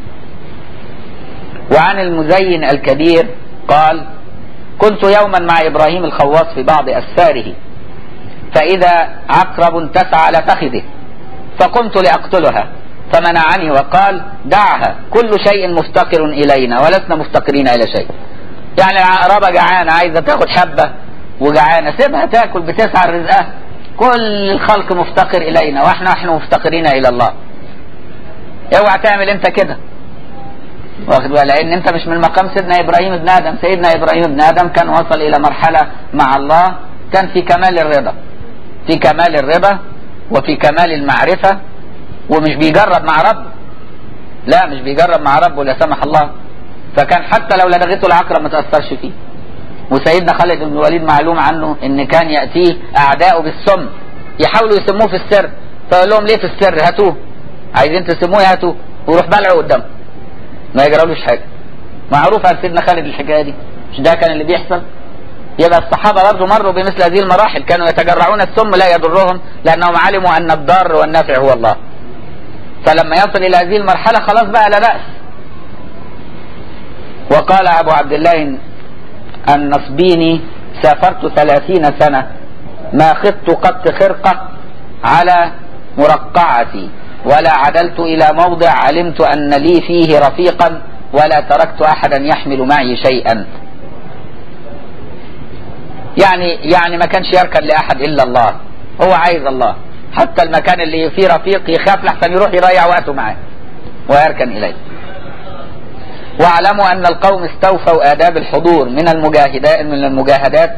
وعن المزين الكبير قال كنت يوما مع ابراهيم الخواص في بعض اسفاره فاذا عقرب تسعى على فخذه فقمت لاقتلها فمنعني وقال دعها كل شيء مفتقر الينا ولسنا مفتقرين الى شيء. يعني العقربة جعانة عايزة تاخد حبة وجعانة، سيبها تاكل، بتسعى رزقها. كل الخلق مفتقر إلينا ونحن مفتقرين إلى الله. اوعى تعمل انت كده، واخد بالك؟ لان انت مش من مقام سيدنا ابراهيم ابن ادم. سيدنا ابراهيم ابن ادم كان وصل الى مرحلة مع الله كان في كمال الرضا، في كمال الرضا وفي كمال المعرفة، ومش بيجرب مع ربه، لا مش بيجرب مع ربه لا سمح الله. فكان حتى لو لدغته العقرب ما تأثرش فيه. وسيدنا خالد بن الوليد معلوم عنه ان كان يأتيه اعداؤه بالسم، يحاولوا يسموه في السر، فيقول لهم ليه في السر؟ هاتوه، عايزين تسموه هاتوه، ويروح بلعه قدامه ما يجرالوش حاجه. معروف عن سيدنا خالد الحكايه دي، مش ده كان اللي بيحصل؟ يبقى الصحابه برضه مروا بمثل هذه المراحل، كانوا يتجرعون السم لا يضرهم لانهم علموا ان الضار والنافع هو الله. فلما يصل الى هذه المرحله خلاص بقى لا بأس. وقال ابو عبد الله النصبيني: سافرت 30 سنة ما خضت قط خرقة على مرقعتي، ولا عدلت إلى موضع علمت أن لي فيه رفيقا، ولا تركت أحدا يحمل معي شيئا. يعني ما كانش يركن لأحد إلا الله، هو عايز الله. حتى المكان اللي فيه رفيق يخاف لحسن يروح يضيع وقته معاه ويركن إليه. واعلموا أن القوم استوفوا آداب الحضور من المجاهدات.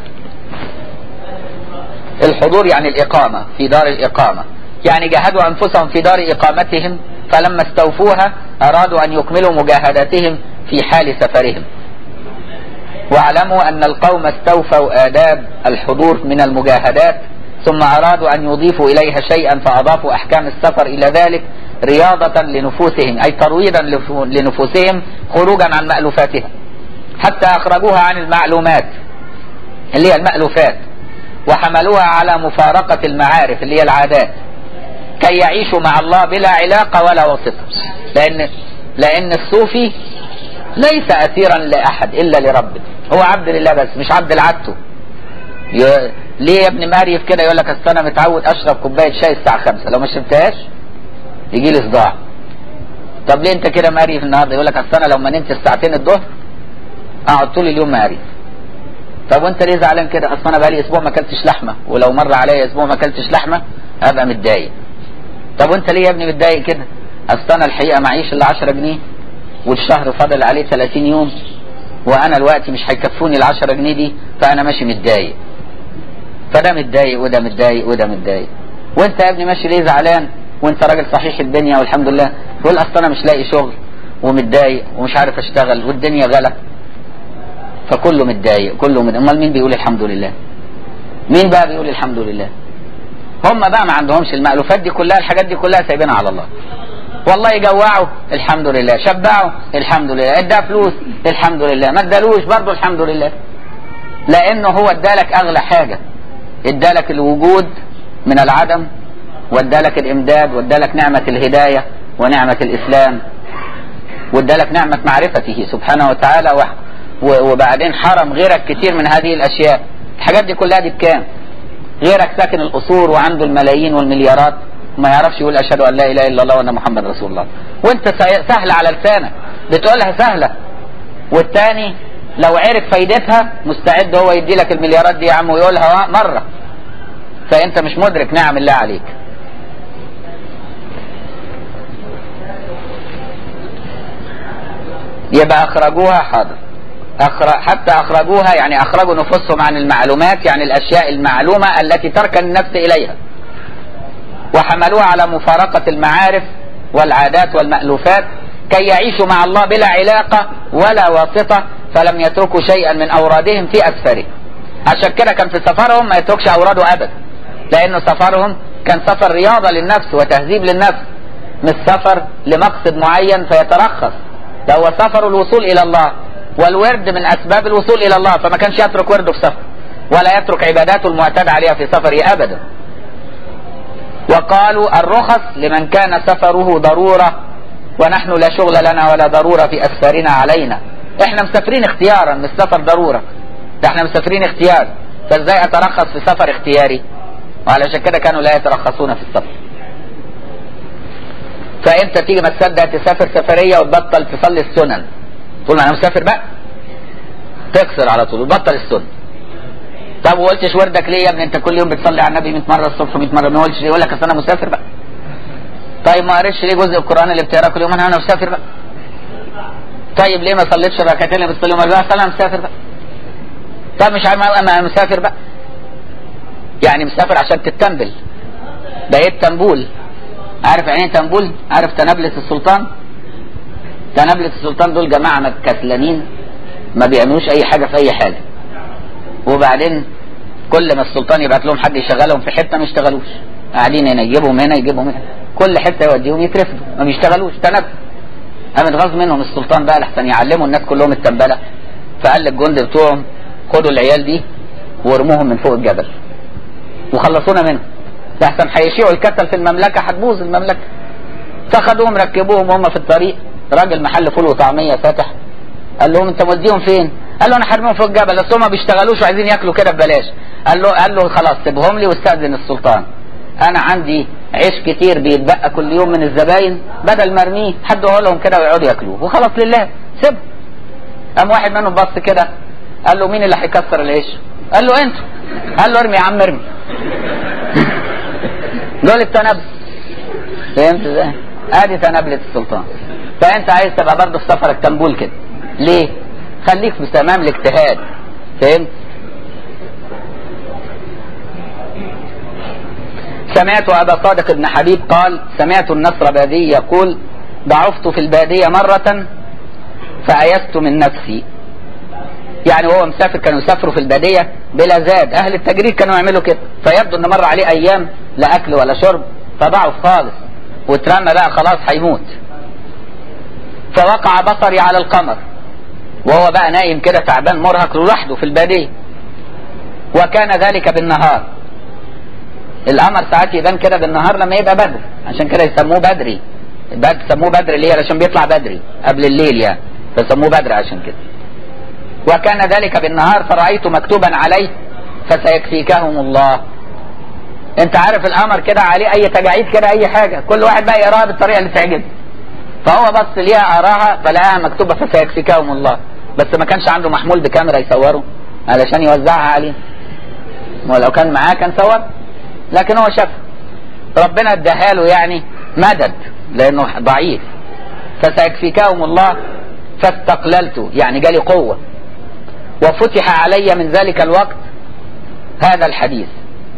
الحضور يعني الإقامة في دار الإقامة، يعني جاهدوا أنفسهم في دار إقامتهم، فلما استوفوها أرادوا أن يكملوا مجاهداتهم في حال سفرهم. واعلموا أن القوم استوفوا آداب الحضور من المجاهدات، ثم أرادوا أن يضيفوا إليها شيئا فأضافوا أحكام السفر إلى ذلك رياضة لنفوسهم، أي ترويضا لنفوسهم خروجا عن مألوفاتها، حتى أخرجوها عن المعلومات اللي هي المألوفات، وحملوها على مفارقة المعارف اللي هي العادات، كي يعيشوا مع الله بلا علاقة ولا واسطة. لأن الصوفي ليس أسيرا لأحد إلا لربه، هو عبد لله بس، مش عبد لعادته. ليه يا ابن ماريف كده؟ يقول لك أصل أنا متعود أشرب كوباية شاي الساعة 5، لو ما شربتهاش يجي لي صداع. طب ليه أنت كده ماريف النهارده؟ يقول لك أصل أنا لو ما نمت الساعتين الظهر أقعد طول اليوم ماريف. طب وأنت ليه زعلان كده؟ أصل أنا بقالي أسبوع ما أكلتش لحمة، ولو مر عليا أسبوع ما أكلتش لحمة أبقى متضايق. طب وأنت ليه يا ابني متضايق كده؟ أصل أنا الحقيقة معيش إلا 10 جنيه والشهر فاضل عليه 30 يوم، وأنا الوقت مش هيكفوني ال10 جنيه دي، فأنا ماشي متضايق. فده متضايق وده متضايق وده متضايق. وأنت يا ابني ماشي ليه زعلان وأنت راجل صحيح الدنيا والحمد لله؟ تقول أصل أنا مش لاقي شغل ومتضايق ومش عارف أشتغل والدنيا غلا. فكله متضايق كله أمال مين بيقول الحمد لله؟ مين بقى بيقول الحمد لله؟ هم بقى ما عندهمش المألوفات دي كلها، الحاجات دي كلها سايبينها على الله. والله يجوعوا الحمد لله، شبعوا الحمد لله، ادى فلوس الحمد لله، ما ادالوش برضه الحمد لله، لانه هو ادالك اغلى حاجه، ادالك الوجود من العدم، وادالك الامداد، وادالك نعمه الهدايه ونعمه الاسلام، وادالك نعمه معرفته سبحانه وتعالى، وبعدين حرم غيرك كتير من هذه الاشياء. الحاجات دي كلها دي بكام؟ غيرك ساكن القصور وعنده الملايين والمليارات ما يعرفش يقول اشهد ان لا اله الا الله وان محمد رسول الله، وانت سهله على لسانك بتقولها سهله، والتاني لو عرف فايدتها مستعد هو يدي لك المليارات دي يا عم ويقولها مره. فانت مش مدرك نعم الله عليك. يبقى اخرجوها، حاضر، حتى اخرجوها يعني اخرجوا نفوسهم عن المعلومات، يعني الاشياء المعلومه التي تركن النفس اليها، وحملوها على مفارقة المعارف والعادات والمألوفات كي يعيشوا مع الله بلا علاقة ولا واسطة، فلم يتركوا شيئا من أورادهم في أسفاره. عشان كده كان في سفرهم ما يتركش أوراده أبدا، لأنه سفرهم كان سفر رياضة للنفس وتهذيب للنفس، مش سفر لمقصد معين فيترخص، ده هو سفر الوصول إلى الله، والورد من أسباب الوصول إلى الله، فما كانش يترك ورده في سفر ولا يترك عباداته المعتاد عليها في سفره أبدا. وقالوا الرخص لمن كان سفره ضرورة، ونحن لا شغل لنا ولا ضرورة في أسفارنا علينا. احنا مسافرين اختيارا مش سفر ضرورة، ده احنا مسافرين اختيار، فازاي اترخص في سفر اختياري؟ وعلشان كده كانوا لا يترخصون في السفر. فانت تيجي ما تصدق تسافر سفرية وتبطل تصلي السنن، تقول انا مسافر بقى، تكسر على طول وتبطل السنه. طب وقلتش وردك ليه يا ابني؟ انت كل يوم بتصلي على النبي 100 مره الصبح و100 مره، ما قلتش ليه؟ يقول لك اصل انا مسافر بقى. طيب ما قريتش ليه جزء القران اللي بتقراه كل يوم؟ انا مسافر بقى. طيب ليه ما صليتش الركعتين اللي بتصليهم بقى؟ انا مسافر بقى. طب مش عارف انا مسافر بقى. يعني مسافر عشان تتنبل، بقيت تنبول. عارف يعني ايه تنبول؟ عارف تنابلة السلطان؟ تنابلة السلطان دول جماعه كسلانين ما بيعملوش اي حاجه في اي حاجه، وبعدين كل ما السلطان يبعت لهم حد يشغلهم في حته ما يشتغلوش، قاعدين هنا يجيبهم هنا يجيبهم هنا، كل حته يوديهم يترفدوا ما بيشتغلوش. تنبل. قام اتغاظ منهم السلطان بقى لحسن يعلموا الناس كلهم التنبله، فقال للجند بتوعهم خدوا العيال دي وارموهم من فوق الجبل وخلصونا منهم، لحسن هيشيعوا الكتل في المملكه هتبوظ المملكه. فخدوهم ركبوهم وهم في الطريق، راجل محل فول وطعميه فاتح، قال لهم انت موديهم فين؟ قال له انا هرميهم فوق الجبل، بس هم ما بيشتغلوش وعايزين ياكلوا كده ببلاش. قال له خلاص سيبهم لي واستاذن السلطان، انا عندي عيش كتير بيتبقى كل يوم من الزباين، بدل ما ارميه حد يقول لهم كده ويقعدوا ياكلوه وخلاص لله سيبهم. قام واحد منهم بص كده قال له مين اللي هيكسر العيش؟ قال له انتوا. قال له ارمي يا عم ارمي. دول التنبل. فهمت ازاي؟ ادي تنبلة السلطان. فانت عايز تبقى برضه في سفرك تنبول كده ليه؟ خليك في تمام الاجتهاد. فهمت؟ سمعت ابا صادق بن حبيب قال سمعت النصر بادي يقول ضعفت في البادية مرة فأيست من نفسي. يعني وهو مسافر كانوا يسافروا في البادية بلا زاد، اهل التجريد كانوا يعملوا كده، فيبدو ان مر عليه ايام لا اكل ولا شرب فضعف خالص واترمى بقى خلاص هيموت. فوقع بصري على القمر وهو بقى نايم كده تعبان مرهق لوحده في البادية، وكان ذلك بالنهار. القمر ساعات يبان كده بالنهار لما يبقى بدر، عشان كده يسموه بدري. يسموه بدر ليه؟ علشان بيطلع بدري قبل الليل يعني، فسموه بدر عشان كده. وكان ذلك بالنهار فرأيت مكتوبا عليه فسيكفيكهم الله. انت عارف القمر كده عليه اي تجاعيد كده اي حاجة كل واحد بقى يقراها بالطريقة اللي تعجبه، فهو بص ليها قراها فلقاها مكتوبة فسيكفيكهم الله، بس ما كانش عنده محمول بكاميرا يصوره علشان يوزعها عليه، ولو كان معاه كان صور، لكن هو شاف ربنا اداها له يعني مدد لانه ضعيف. فسيكفيكهم الله فاستقللت يعني جالي قوة، وفتح علي من ذلك الوقت هذا الحديث،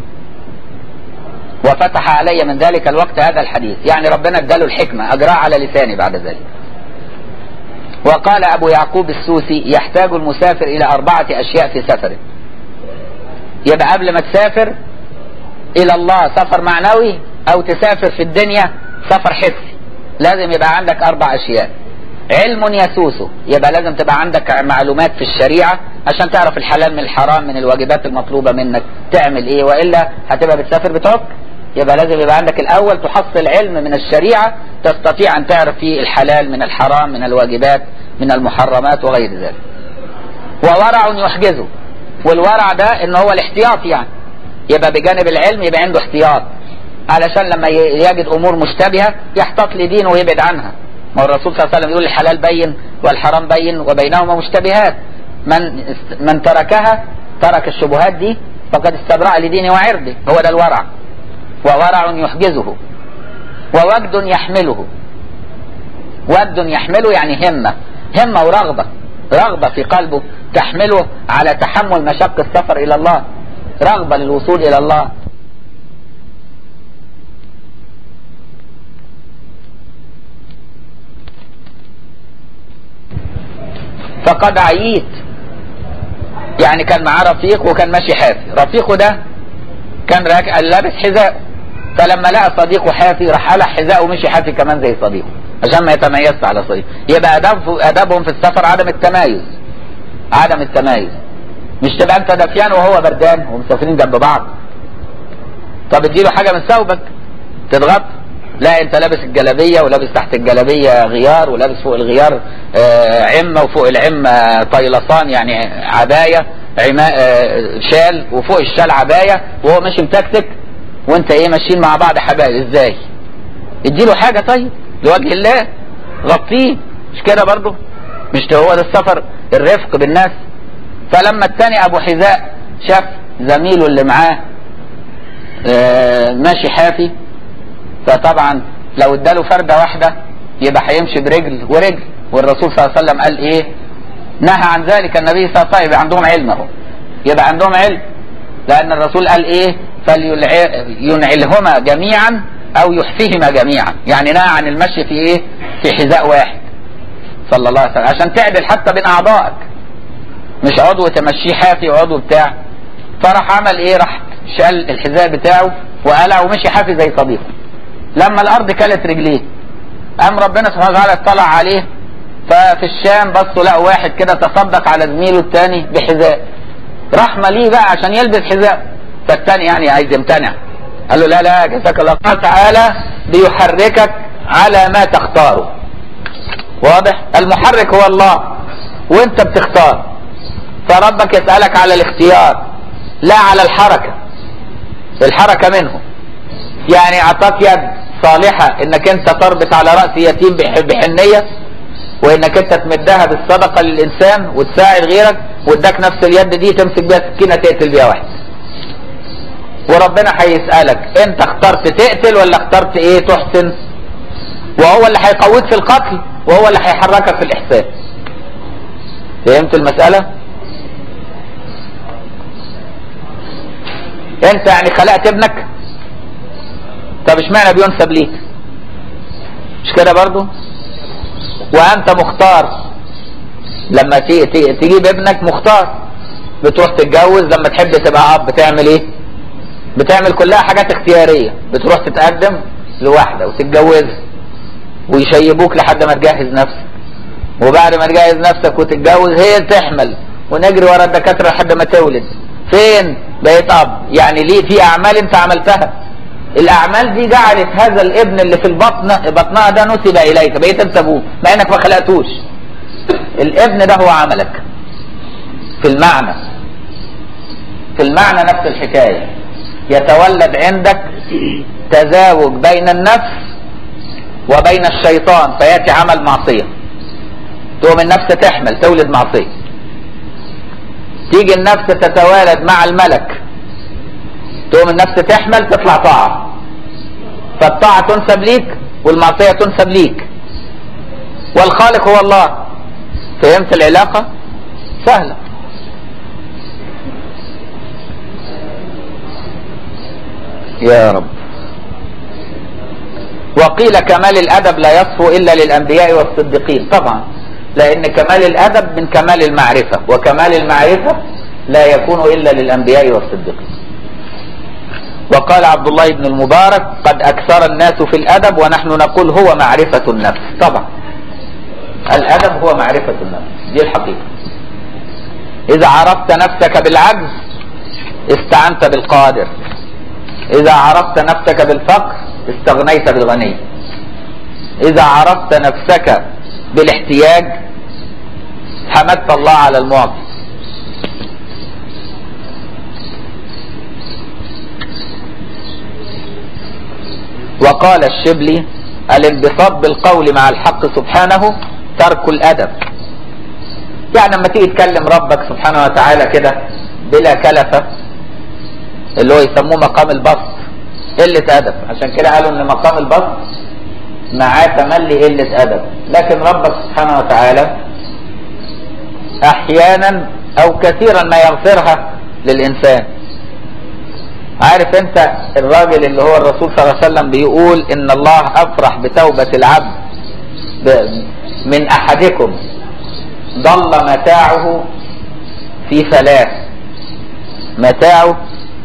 وفتح علي من ذلك الوقت هذا الحديث، يعني ربنا اداله الحكمة اجراها على لساني بعد ذلك. وقال ابو يعقوب السوسي يحتاج المسافر الى 4 اشياء في سفره. يبقى قبل ما تسافر الى الله سفر معنوي او تسافر في الدنيا سفر حسي، لازم يبقى عندك 4 اشياء. علم يسوسه، يبقى لازم تبقى عندك معلومات في الشريعة عشان تعرف الحلال من الحرام، من الواجبات المطلوبة منك تعمل ايه، وإلا هتبقى بتسافر بتعك. يبقى لازم يبقى عندك الاول تحصل علم من الشريعة تستطيع ان تعرف فيه الحلال من الحرام، من الواجبات من المحرمات وغير ذلك. وورع يحجزه، والورع ده ان هو الاحتياط، يعني يبقى بجانب العلم يبقى عنده احتياط علشان لما يجد امور مشتبهة يحتاط لدينه ويبعد عنها. ما الرسول صلى الله عليه وسلم يقول الحلال بين والحرام بين وبينهما مشتبهات، من تركها ترك الشبهات دي فقد استبرأ لدينه وعرضه، هو ده الورع. وورع يحجزه، ووجد يحمله. وجد يحمله يعني همة ورغبة، رغبة في قلبه تحمله على تحمل مشق السفر إلى الله، رغبة للوصول إلى الله. فقد عييت، يعني كان معاه رفيق وكان ماشي حافي، رفيقه ده كان لابس حذاء، فلما لقى صديقه حافي راح قلع حذاءه ومشي حافي كمان زي صديقه عشان ما يتميزش على صديقه. يبقى ادابهم في السفر عدم التمايز، عدم التمايز. مش تبقى انت دفيان وهو بردان ومسافرين جنب بعض، طب اديله حاجه من ثوبك تضغط، لا انت لابس الجلابيه ولابس تحت الجلابيه غيار ولابس فوق الغيار عمه وفوق العمه طيلسان يعني عبايه شال وفوق الشال عبايه، وهو ماشي متكتك وانت ايه ماشيين مع بعض حبايب، ازاي؟ اديله حاجه طيب لوجه الله غطيه، مش كده برضه؟ مش هو ده السفر الرفق بالناس؟ فلما التاني ابو حذاء شاف زميله اللي معاه ماشي حافي، فطبعا لو اداله فرده واحده يبقى هيمشي برجل ورجل، والرسول صلى الله عليه وسلم قال ايه؟ نهى عن ذلك النبي صلى الله عليه وسلم. يبقى عندهم علم اهو، يبقى عندهم علم، لان الرسول قال ايه؟ فلينعلهما جميعا او يحفيهما جميعا، يعني نهى عن المشي في ايه؟ في حذاء واحد صلى الله عليه وسلم، عشان تعدل حتى بين اعضائك، مش عضو تمشيه حافي وعضو بتاع. فراح عمل ايه؟ راح شال الحذاء بتاعه وقلع ومشي حافي زي صديقه. لما الارض كلت رجليه قام ربنا سبحانه وتعالى اطلع عليه، ففي الشام بصوا لقوا واحد كده تصدق على زميله الثاني بحذاء، رحمه ليه بقى عشان يلبس حذاء، فالثاني يعني عايز يمتنع، قال له لا لا جزاك الله تعالى بيحركك على ما تختاره. واضح؟ المحرك هو الله وانت بتختار، فربك يسألك على الاختيار لا على الحركة. الحركة منه، يعني اعطاك يد صالحة انك انت تربط على رأس يتيم بحنية، وانك انت تمدها بالصدقة للانسان وتساعد غيرك، واداك نفس اليد دي تمسك بيها سكينة تقتل بيها واحد. وربنا هيسألك انت اخترت تقتل ولا اخترت ايه؟ تحسن. وهو اللي هيقويك في القتل وهو اللي هيحركك في الاحسان. فهمت المسألة؟ انت يعني خلقت ابنك، طب اشمعنى بينسب ليك؟ مش كده برضو؟ وانت مختار، لما تجيب ابنك مختار، بتروح تتجوز، لما تحب تبقى اب بتعمل ايه؟ بتعمل كلها حاجات اختيارية، بتروح تتقدم لواحدة وتتجوزها ويشيبوك لحد ما تجهز نفسك، وبعد ما تجهز نفسك وتتجوز هي تحمل ونجري ورا الدكاترة لحد ما تولد. فين؟ بقيت اب. يعني ليه؟ في اعمال انت عملتها، الاعمال دي جعلت هذا الابن اللي في بطنها ده نسب اليك، بقيت انت ابوه مع انك ما خلقتوش. الابن ده هو عملك في المعنى، في المعنى نفس الحكاية. يتولد عندك تزاوج بين النفس وبين الشيطان، فياتي عمل معصية، تقوم النفس تحمل تولد معصية، تيجي النفس تتوالد مع الملك، تقوم النفس تحمل تطلع طاعة، فالطاعة تنسب ليك والمعصية تنسب ليك، والخالق هو الله. فهمت العلاقة؟ سهلة. يا رب. وقيل كمال الأدب لا يصفو إلا للأنبياء والصديقين، طبعا لأن كمال الأدب من كمال المعرفة، وكمال المعرفة لا يكون إلا للأنبياء والصديقين. وقال عبد الله بن المبارك قد أكثر الناس في الأدب ونحن نقول هو معرفة النفس. طبعا الأدب هو معرفة النفس، دي الحقيقة. إذا عرفت نفسك بالعجز استعنت بالقادر، إذا عرفت نفسك بالفقر استغنيت بالغني، إذا عرفت نفسك بالاحتياج حمدت الله على المعطي. وقال الشبلي الانبساط بالقول مع الحق سبحانه ترك الأدب. يعني لما تيجي تكلم ربك سبحانه وتعالى كده بلا كلفة، اللي هو يسموه مقام البسط، قلة أدب. عشان كده قالوا ان مقام البسط معاه تملي قلة أدب. لكن ربك سبحانه وتعالى احيانا او كثيرا ما يغفرها للإنسان. عارف انت الراجل اللي هو الرسول صلى الله عليه وسلم بيقول ان الله افرح بتوبة العبد من احدكم ضل متاعه في ثلاث، متاعه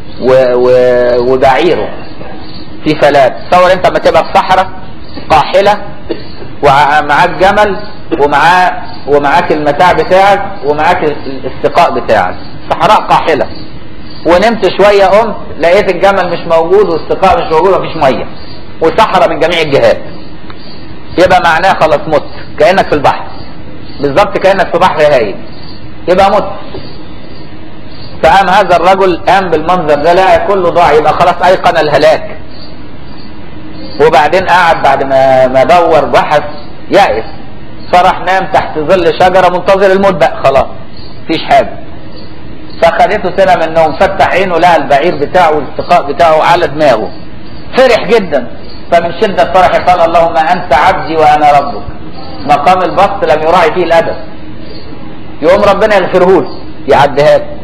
وبعيره في ثلاث. تصور انت لما تبقى في صحراء قاحلة ومعاك جمل ومعاك المتاع بتاعك ومعاك السقاء بتاعك، صحراء قاحلة، ونمت شوية قمت لقيت الجمل مش موجود والسقاء مش موجود ومفيش مية وصحراء من جميع الجهات، يبقى معناه خلاص مت، كأنك في البحر بالظبط، كأنك في بحر هايل، يبقى مت. فقام هذا الرجل قام بالمنظر ده لقى كله ضاع، يبقى خلاص ايقن الهلاك. وبعدين قعد بعد ما دور بحث يائس، فراح نام تحت ظل شجرة منتظر الموت بقى، خلاص مفيش حاجة. فخدته سنة من النوم، فتح عينه لقى البعير بتاعه والسقاء بتاعه على دماغه، فرح جدا. فمن شدة فرحه قال اللهم أنت عبدي وأنا ربك. مقام البسط لم يراعي فيه الأدب، يقوم ربنا يغفره له يعديها له.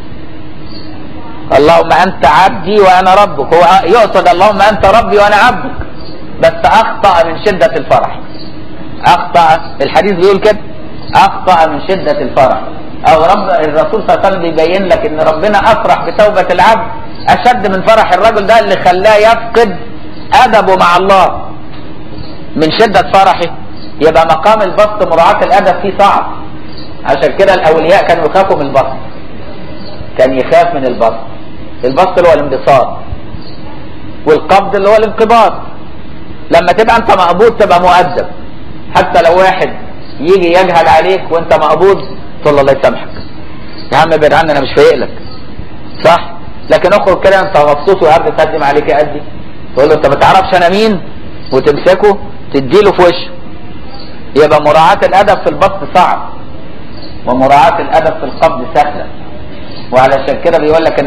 اللهم أنت عبدي وأنا ربك، هو يقصد اللهم أنت ربي وأنا عبدك، بس أخطأ من شدة الفرح. أخطأ، الحديث بيقول كده، أخطأ من شدة الفرح. أو الرسول صلى الله عليه وسلم بيبين لك إن ربنا أفرح بتوبة العبد أشد من فرح الرجل ده اللي خلاه يفقد أدبه مع الله من شدة فرحه. يبقى مقام البسط مراعاة الأدب فيه صعب. عشان كده الأولياء كانوا يخافوا من البسط، كان يخاف من البسط. البسط اللي هو الانبساط، والقبض اللي هو الانقباض. لما تبقى أنت مقبوض تبقى مؤدب، حتى لو واحد يجي يجهل عليك وأنت مقبوض تقول الله يسامحك يا عم ابعد عني أنا مش فايق لك، صح؟ لكن اخرج كده أنت مبسوط وقاعد تقدم عليك يا قدي، تقول له أنت ما تعرفش أنا مين، وتمسكه تديله في وشه. يبقى مراعاة الأدب في البسط صعب، ومراعاة الأدب في القبض سهلة. وعلشان كده بيقول لك ان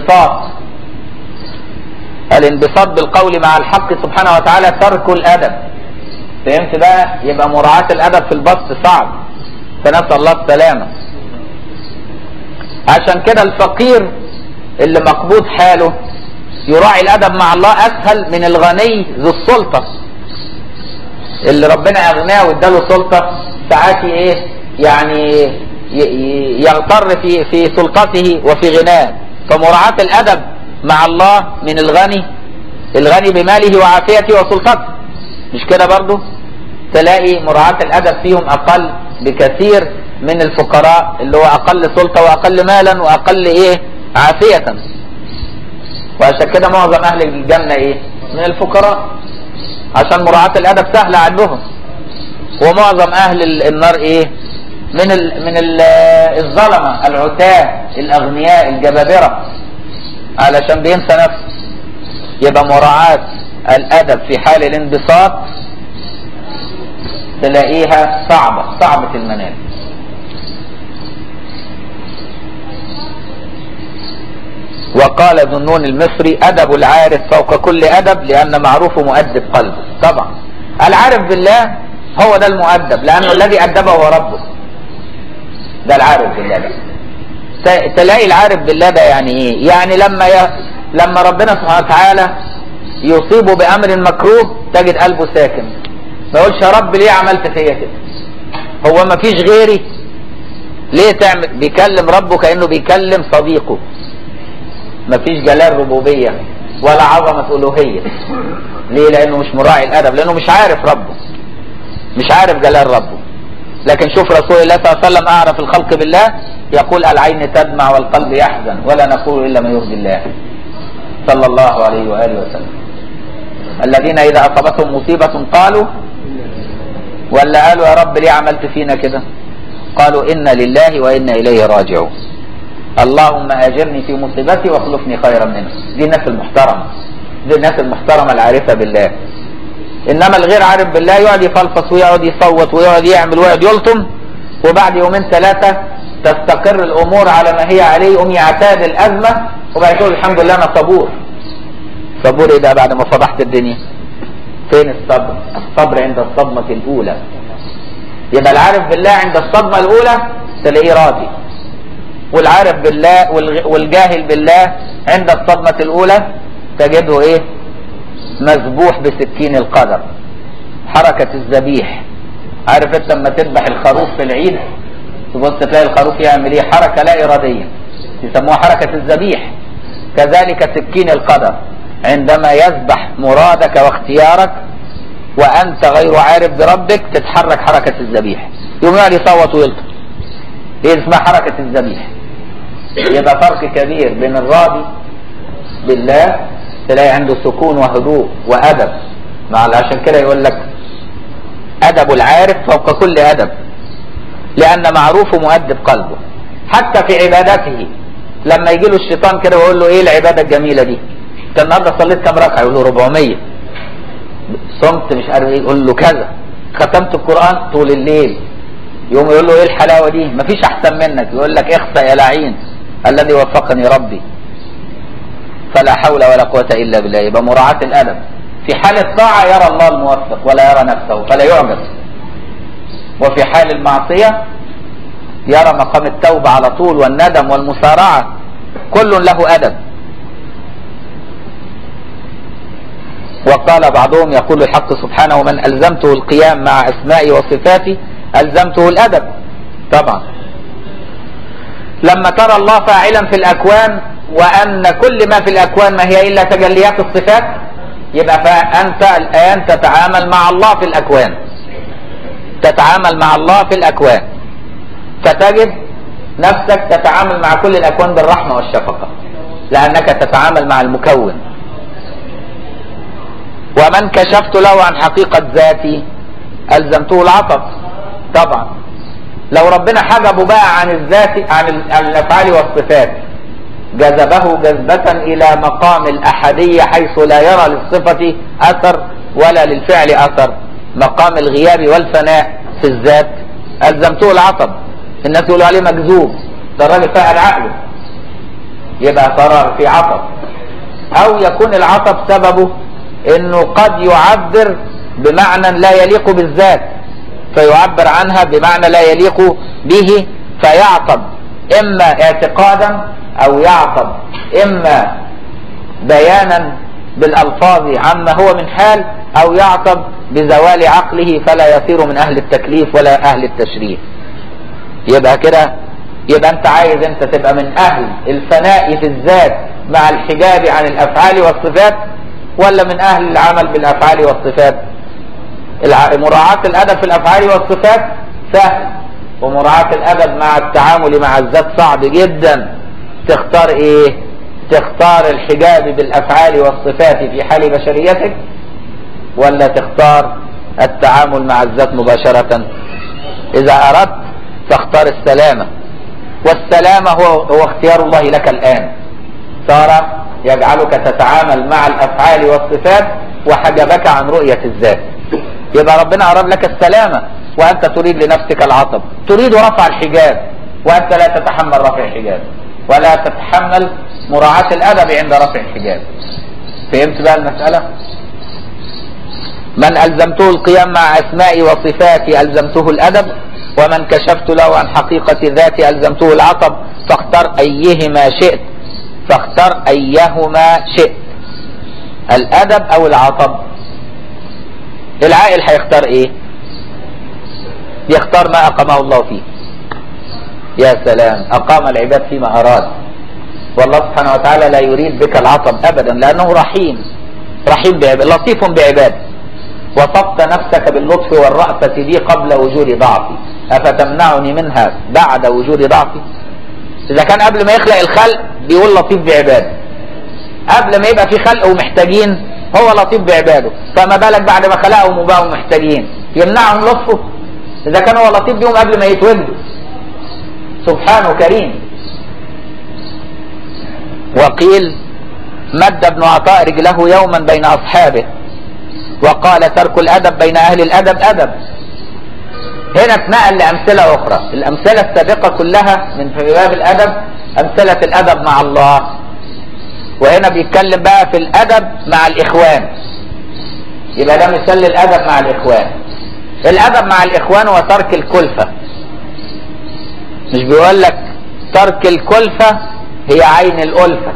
الانبساط بالقول مع الحق سبحانه وتعالى ترك الأدب. فهمت بقى؟ يبقى مراعاة الأدب في البسط صعب، فنسأل الله السلامة. عشان كده الفقير اللي مقبوض حاله يراعي الأدب مع الله أسهل من الغني ذو السلطة اللي ربنا أغناه واداله سلطة، ساعات ايه يعني يغتر في سلطته وفي غناه. فمراعاة الأدب مع الله من الغني بماله وعافيته وسلطته. مش كده برضو؟ تلاقي مراعاة الأدب فيهم أقل بكثير من الفقراء اللي هو أقل سلطة وأقل مالا وأقل عافية. وعشان كده معظم أهل الجنة من الفقراء، عشان مراعاة الأدب سهلة عندهم. ومعظم أهل النار من الظلمة العتاة الأغنياء الجبابرة، علشان بينسى نفسه. يبقى مراعاة الأدب في حال الانبساط تلاقيها صعبة المنال. وقال ذو النون المصري أدب العارف فوق كل أدب لأن معروف مؤدب قلبه. طبعا العارف بالله هو ده المؤدب، لأنه الذي أدبه هو ربه. ده العارف بالله ده. تلاقي العارف بالله ده يعني ايه؟ يعني لما ربنا سبحانه وتعالى يصيبه بأمر مكروه تجد قلبه ساكن، ما يقولش يا رب ليه عملت فيا كده؟ هو ما فيش غيري؟ ليه تعمل؟ بيكلم ربه كأنه بيكلم صديقه. ما فيش جلال ربوبية ولا عظمة ألوهية. ليه؟ لأنه مش مراعي الأدب، لأنه مش عارف ربه، مش عارف جلال ربه. لكن شوف رسول الله صلى الله عليه وسلم أعرف الخلق بالله يقول العين تدمع والقلب يحزن ولا نقول إلا ما يرضي الله، صلى الله عليه وآله وسلم. الذين إذا أصابتهم مصيبة قالوا، ولا قالوا يا رب ليه عملت فينا كده؟ قالوا إنا لله وإنا إليه راجعون. اللهم أجرني في مصيبتي واخلفني خيرا منها. دي الناس المحترمة، دي الناس المحترمة العارفة بالله. إنما الغير عارف بالله يقعد يفلفص ويقعد يصوت ويقعد يعمل ويقعد يلطم، وبعد يومين ثلاثة تستقر الأمور على ما هي عليه، يقوم يعتاد الأزمة وبعد يقول الحمد لله أنا صبور. صبور إيه ده بعد ما فضحت الدنيا؟ فين الصبر؟ الصبر عند الصدمة الأولى. يبقى العارف بالله عند الصدمة الأولى تلاقيه راضي، والعارف بالله والجاهل بالله عند الصدمة الأولى تجده مذبوح بسكين القدر. حركة الذبيح، عارف انت لما تذبح الخروف في العيد تبص تلاقي الخروف يعمل حركة لا إرادية يسموها حركة الذبيح. كذلك سكين القدر عندما يذبح مرادك واختيارك وأنت غير عارف بربك تتحرك حركة الذبيح، يوم يقعد يصوت ويلطم. هي اسمها حركة الذبيح. يبقى فرق كبير بين الراضي بالله تلاقي عنده سكون وهدوء وأدب. عشان كده يقول لك أدب العارف فوق كل أدب لأن معروفه مؤدب قلبه. حتى في عبادته لما يجي له الشيطان كده ويقول له ايه العبادة الجميلة دي؟ انت النهارده صليت كام ركعة؟ يقول له 400. صمت مش عارف ايه؟ يقول له كذا. ختمت القرآن طول الليل. يقوم يقول له ايه الحلاوة دي؟ مفيش أحسن منك. يقول لك اخسأ يا لعين، الذي وفقني ربي، فلا حول ولا قوة إلا بالله. يبقى مراعاة الأدب. في حال الطاعة يرى الله الموفق ولا يرى نفسه فلا يعجب، وفي حال المعصية يرى مقام التوبة على طول والندم والمسارعة، كل له أدب. وقال بعضهم يقول الحق سبحانه: من ألزمته القيام مع أسمائي وصفاتي ألزمته الأدب. طبعا لما ترى الله فاعلا في الأكوان وأن كل ما في الأكوان ما هي إلا تجليات الصفات، يبقى فأنت الآن تتعامل مع الله في الأكوان، تتعامل مع الله في الأكوان، فتجد نفسك تتعامل مع كل الأكوان بالرحمة والشفقة، لأنك تتعامل مع المكون. ومن كشفت له عن حقيقة ذاتي ألزمته العطف. طبعا لو ربنا حجبه بقى عن الذات، عن الأفعال والصفات، جذبه جذبة إلى مقام الأحدية حيث لا يرى للصفة أثر ولا للفعل أثر، مقام الغياب والفناء في الذات، ألزمته العطب. الناس يقولوا عليه مجذوب، ده الراجل فاقد عقله، يبقى صار في عطب. أو يكون العطب سببه إنه قد يعبر بمعنى لا يليق بالذات، فيعبر عنها بمعنى لا يليق به فيعطب، إما اعتقادا أو يعطب إما بيانا بالألفاظ عما هو من حال، أو يعطب بزوال عقله فلا يصير من أهل التكليف ولا أهل التشريف. يبقى كده، يبقى أنت عايز أنت تبقى من أهل الفناء في الذات مع الحجاب عن الأفعال والصفات، ولا من أهل العمل بالأفعال والصفات؟ مراعاة الأدب في الأفعال والصفات سهل، ومراعاة الأدب مع التعامل مع الذات صعب جدا. تختار إيه؟ تختار الحجاب بالأفعال والصفات في حال بشريتك، ولا تختار التعامل مع الذات مباشرة؟ إذا أردت فاختار السلامة، والسلامة هو اختيار الله لك الآن، صار يجعلك تتعامل مع الأفعال والصفات وحجبك عن رؤية الذات. يبقى ربنا أراد لك السلامة وأنت تريد لنفسك العطب، تريد رفع الحجاب وأنت لا تتحمل رفع الحجاب ولا تتحمل مراعاة الأدب عند رفع الحجاب. فهمت بقى المسألة؟ من ألزمته القيام مع أسمائي وصفاتي ألزمته الأدب، ومن كشفت له عن حقيقة ذاتي ألزمته العطب. فاختر أيهما شئت، فاختر أيهما شئت، الأدب أو العطب. العاقل هيختار إيه؟ يختار ما أقامه الله فيه. يا سلام، أقام العباد فيما أراد، والله سبحانه وتعالى لا يريد بك العطب أبدا، لأنه رحيم، رحيم بعباد، لطيف بعباد. وصفت نفسك باللطف والرأفة دي قبل وجود ضعفي، أفتمنعني منها بعد وجود ضعفي؟ إذا كان قبل ما يخلق الخلق بيقول لطيف بعباده، قبل ما يبقى في خلق ومحتاجين هو لطيف بعباده، فما بالك بعد ما خلقهم وبقوا محتاجين يمنعهم لطفه؟ إذا كان هو لطيف بيهم قبل ما يتولدوا، سبحانه كريم. وقيل مد ابن عطاء رجله يوما بين أصحابه وقال ترك الأدب بين أهل الأدب أدب. هنا اتنقل لأمثلة أخرى، الأمثلة السابقة كلها من باب الأدب أمثلة الأدب مع الله، وهنا بيتكلم بقى في الأدب مع الإخوان. يبقى ده مثال للأدب مع الإخوان. الأدب مع الإخوان هو ترك الكلفة، مش بيقول لك ترك الكلفة هي عين الألفة.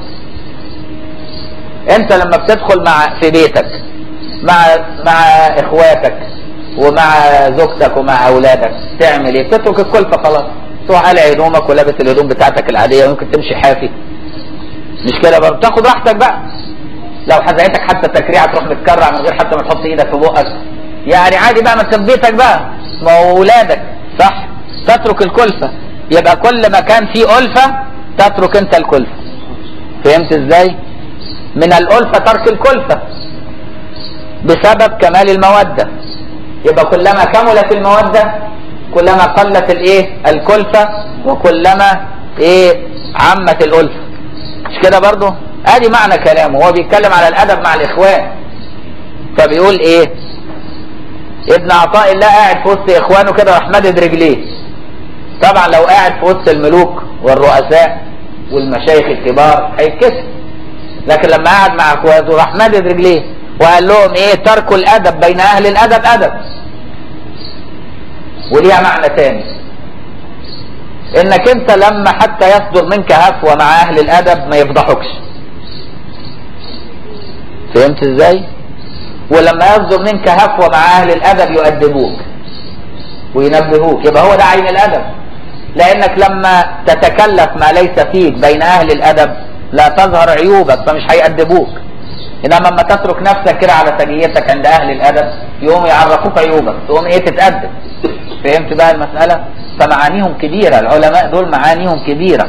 أنت لما بتدخل في بيتك مع إخواتك ومع زوجتك ومع أولادك تعمل إيه؟ تترك الكلفة خلاص، تروح قلع هدومك ولابس الهدوم بتاعتك العادية، ويمكن تمشي حافي، مش كده برضه؟ تاخد راحتك بقى، لو حزعتك حتى تكريعة تروح متكرع من غير حتى ما تحط إيدك في بقك، يعني عادي بقى، ما انت في بيتك بقى، ما هو أولادك، صح؟ تترك الكلفة. يبقى كل ما كان فيه ألفة تترك أنت الكلفة. فهمت إزاي؟ من الألفة ترك الكلفة بسبب كمال المودة. يبقى كلما كملت المودة كلما قلت الكلفة، وكلما عمت الألفة، مش كده برضه؟ ادي معنى كلامه، هو بيتكلم على الأدب مع الإخوان. فبيقول ابن عطاء الله قاعد في وسط إخوانه كده راح مدد رجليه. طبعا لو قاعد في وسط الملوك والرؤساء والمشايخ الكبار هيتكسف. لكن لما قعد مع اخواته راح مادد رجليه وقال لهم ايه؟ ترك الادب بين اهل الادب ادب. وليها معنى تاني، انك انت لما حتى يصدر منك هفوة مع اهل الادب ما يفضحوكش. فهمت ازاي؟ ولما يصدر منك هفوة مع اهل الادب يؤدبوك وينبهوك، يبقى هو ده عين الادب. لانك لما تتكلف ما ليس فيك بين اهل الادب لا تظهر عيوبك فمش هيأدبوك. انما لما تترك نفسك كده على سجيتك عند اهل الادب يقوموا يعرفوك عيوبك، تقوم ايه؟ تتأدب. فهمت بقى المسألة؟ فمعانيهم كبيرة، العلماء دول معانيهم كبيرة.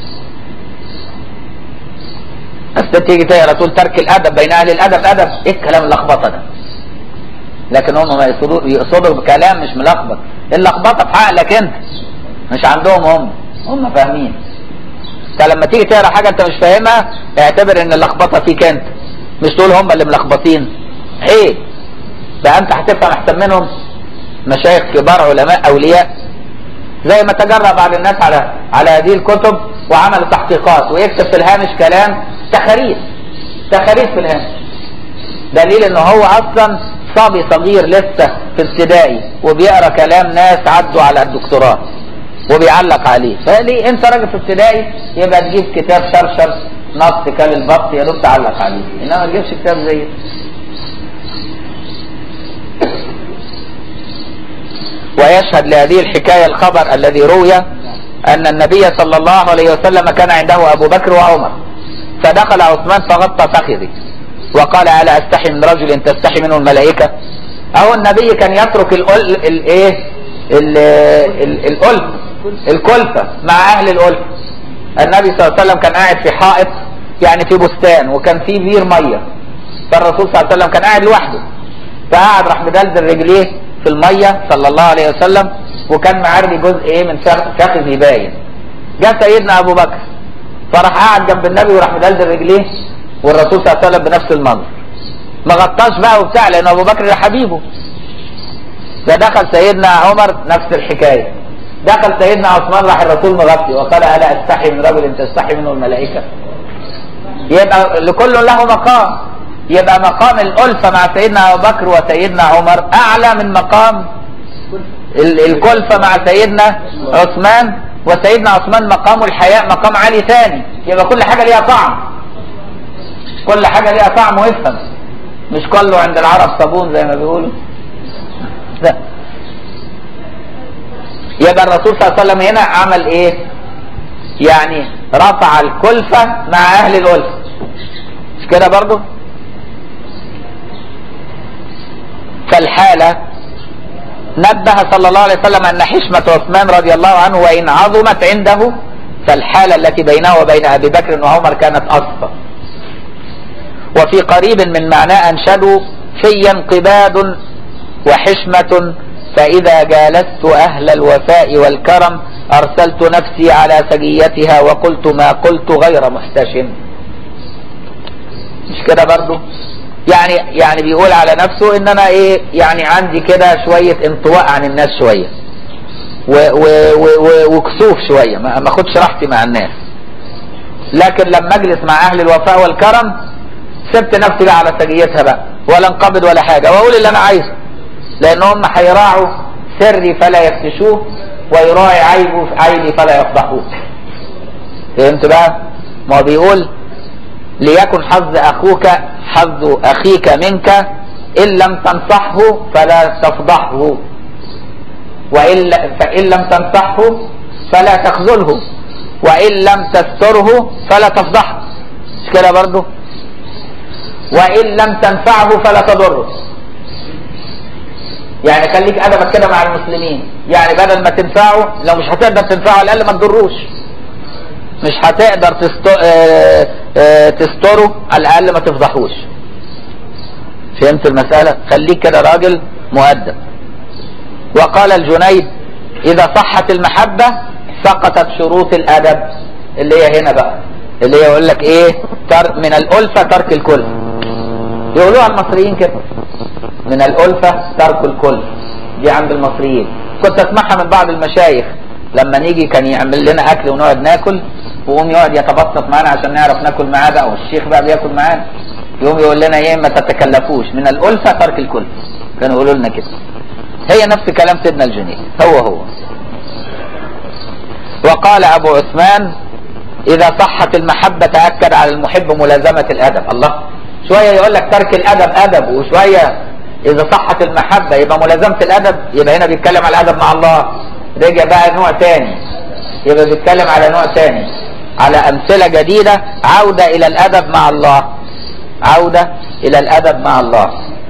بس تيجي تقرا تقول ترك الادب بين اهل الادب ادب، ايه الكلام اللخبطه ده؟ لكن هم ما يقصدوا بكلام مش ملخبط، اللخبطه في عقلك انت مش عندهم، هم فاهمين. فلما تيجي تقرا حاجه انت مش فاهمها اعتبر ان اللخبطه فيك انت، مش تقول هم اللي ملخبطين. ايه ده؟ انت هتفهم احسن منهم. مشايخ كبار علماء اولياء زي ما تجرأ بعض الناس على هذه الكتب وعملوا تحقيقات ويكتب في الهامش كلام تخاريف في الهامش، دليل انه هو اصلا صبي صغير لسه في ابتدائي وبيقرا كلام ناس عدوا على الدكتوراه وبيعلق عليه. فليه انت راجل في ابتدائي يبقى تجيب كتاب شرشر نص كان البط يا دوب تعلق عليه، انما ما تجيبش كتاب زي ويشهد لهذه الحكاية الخبر الذي روي أن النبي صلى الله عليه وسلم كان عنده أبو بكر وعمر، فدخل عثمان فغطى فخذي وقال ألا أستحي من رجل تستحي منه الملائكة؟ أو النبي كان يترك الكلفة مع أهل الألفة. النبي صلى الله عليه وسلم كان قاعد في حائط، يعني في بستان، وكان في بير مية، فالرسول صلى الله عليه وسلم كان قاعد لوحده، فقعد راح مدلدل رجليه في المية صلى الله عليه وسلم، وكان معري جزء من فخذه باين. جاء سيدنا ابو بكر فراح قاعد جنب النبي وراح مدلدل رجليه والرسول صلى الله عليه وسلم بنفس المنظر، ما غطاش بقى وبتاع لان ابو بكر ده حبيبه. ده دخل سيدنا عمر نفس الحكايه، دخل سيدنا عثمان راح الرسول مغطي وقال الا استحي من رجل تستحي منه الملائكه. يبقى لكل له مقام، يبقى مقام الألفة مع سيدنا أبو بكر وسيدنا عمر أعلى من مقام الكلفة مع سيدنا عثمان، وسيدنا عثمان مقام الحياء مقام عالي ثاني. يبقى كل حاجة ليها طعم، كل حاجة ليها طعم ويفهم، مش كله عند العرب صابون زي ما بيقولوا. لا، يبقى الرسول صلى الله عليه وسلم هنا عمل ايه؟ يعني رفع الكلفة مع أهل الألفة، مش كده برضو؟ فالحالة نبه صلى الله عليه وسلم أن حشمة عثمان رضي الله عنه وإن عظمت عنده فالحالة التي بينه وبين أبي بكر وعمر كانت أصفى. وفي قريب من معناه أنشدوا في انقباد وحشمة فإذا جالست أهل الوفاء والكرم أرسلت نفسي على سجيتها وقلت ما قلت غير محتشم. مش كده برضو؟ يعني بيقول على نفسه ان انا ايه، يعني عندي كده شوية انطواء عن الناس شوية وكسوف شوية، ما اخدش راحتي مع الناس، لكن لما اجلس مع اهل الوفاء والكرم سبت نفسي بقى على سجيتها بقى، ولا انقبض ولا حاجة، واقول اللي انا عايزه، لان هم هيراعوا سري فلا يفتشوه ويراعي عيبي فلا يفضحوه. فهمت بقى؟ ما هو بيقول ليكن حظ أخيك منك إن لم تنصحه فلا تفضحه، فإن لم تنصحه فلا تخذله، وإن لم تستره فلا تفضحه. مش كده برضه؟ وإن لم تنفعه فلا تضره. يعني خليك أدبك كده مع المسلمين، يعني بدل ما تنفعه، لو مش هتقدر تنفعه على الأقل ما تضروش، مش هتقدر تستره على الأقل ما تفضحوش. فهمت المسألة؟ خليك كده راجل مؤدب. وقال الجنيد إذا صحت المحبة سقطت شروط الأدب، اللي هي هنا بقى، اللي هي يقول لك إيه؟ من الألفة ترك الكل، يقولوها المصريين كده، من الألفة ترك الكل، دي عند المصريين. كنت أسمعها من بعض المشايخ لما نيجي كان يعمل لنا أكل ونقعد ناكل، ويقوم يقعد يتبسط معانا عشان نعرف ناكل معاه بقى، والشيخ بقى بياكل معانا، يقوم يقول لنا ايه ما تتكلفوش من الألفة ترك الكلفة. كانوا يقولوا لنا كده. هي نفس كلام سيدنا الجنيد هو. وقال أبو عثمان إذا صحت المحبة تأكد على المحب ملازمة الأدب. الله، شوية يقول لك ترك الأدب أدب، وشوية إذا صحت المحبة يبقى ملازمة الأدب. يبقى هنا بيتكلم على الأدب مع الله، رجع بقى نوع تاني، يبقى بيتكلم على نوع تاني، على أمثلة جديدة، عودة إلى الأدب مع الله، عودة إلى الأدب مع الله.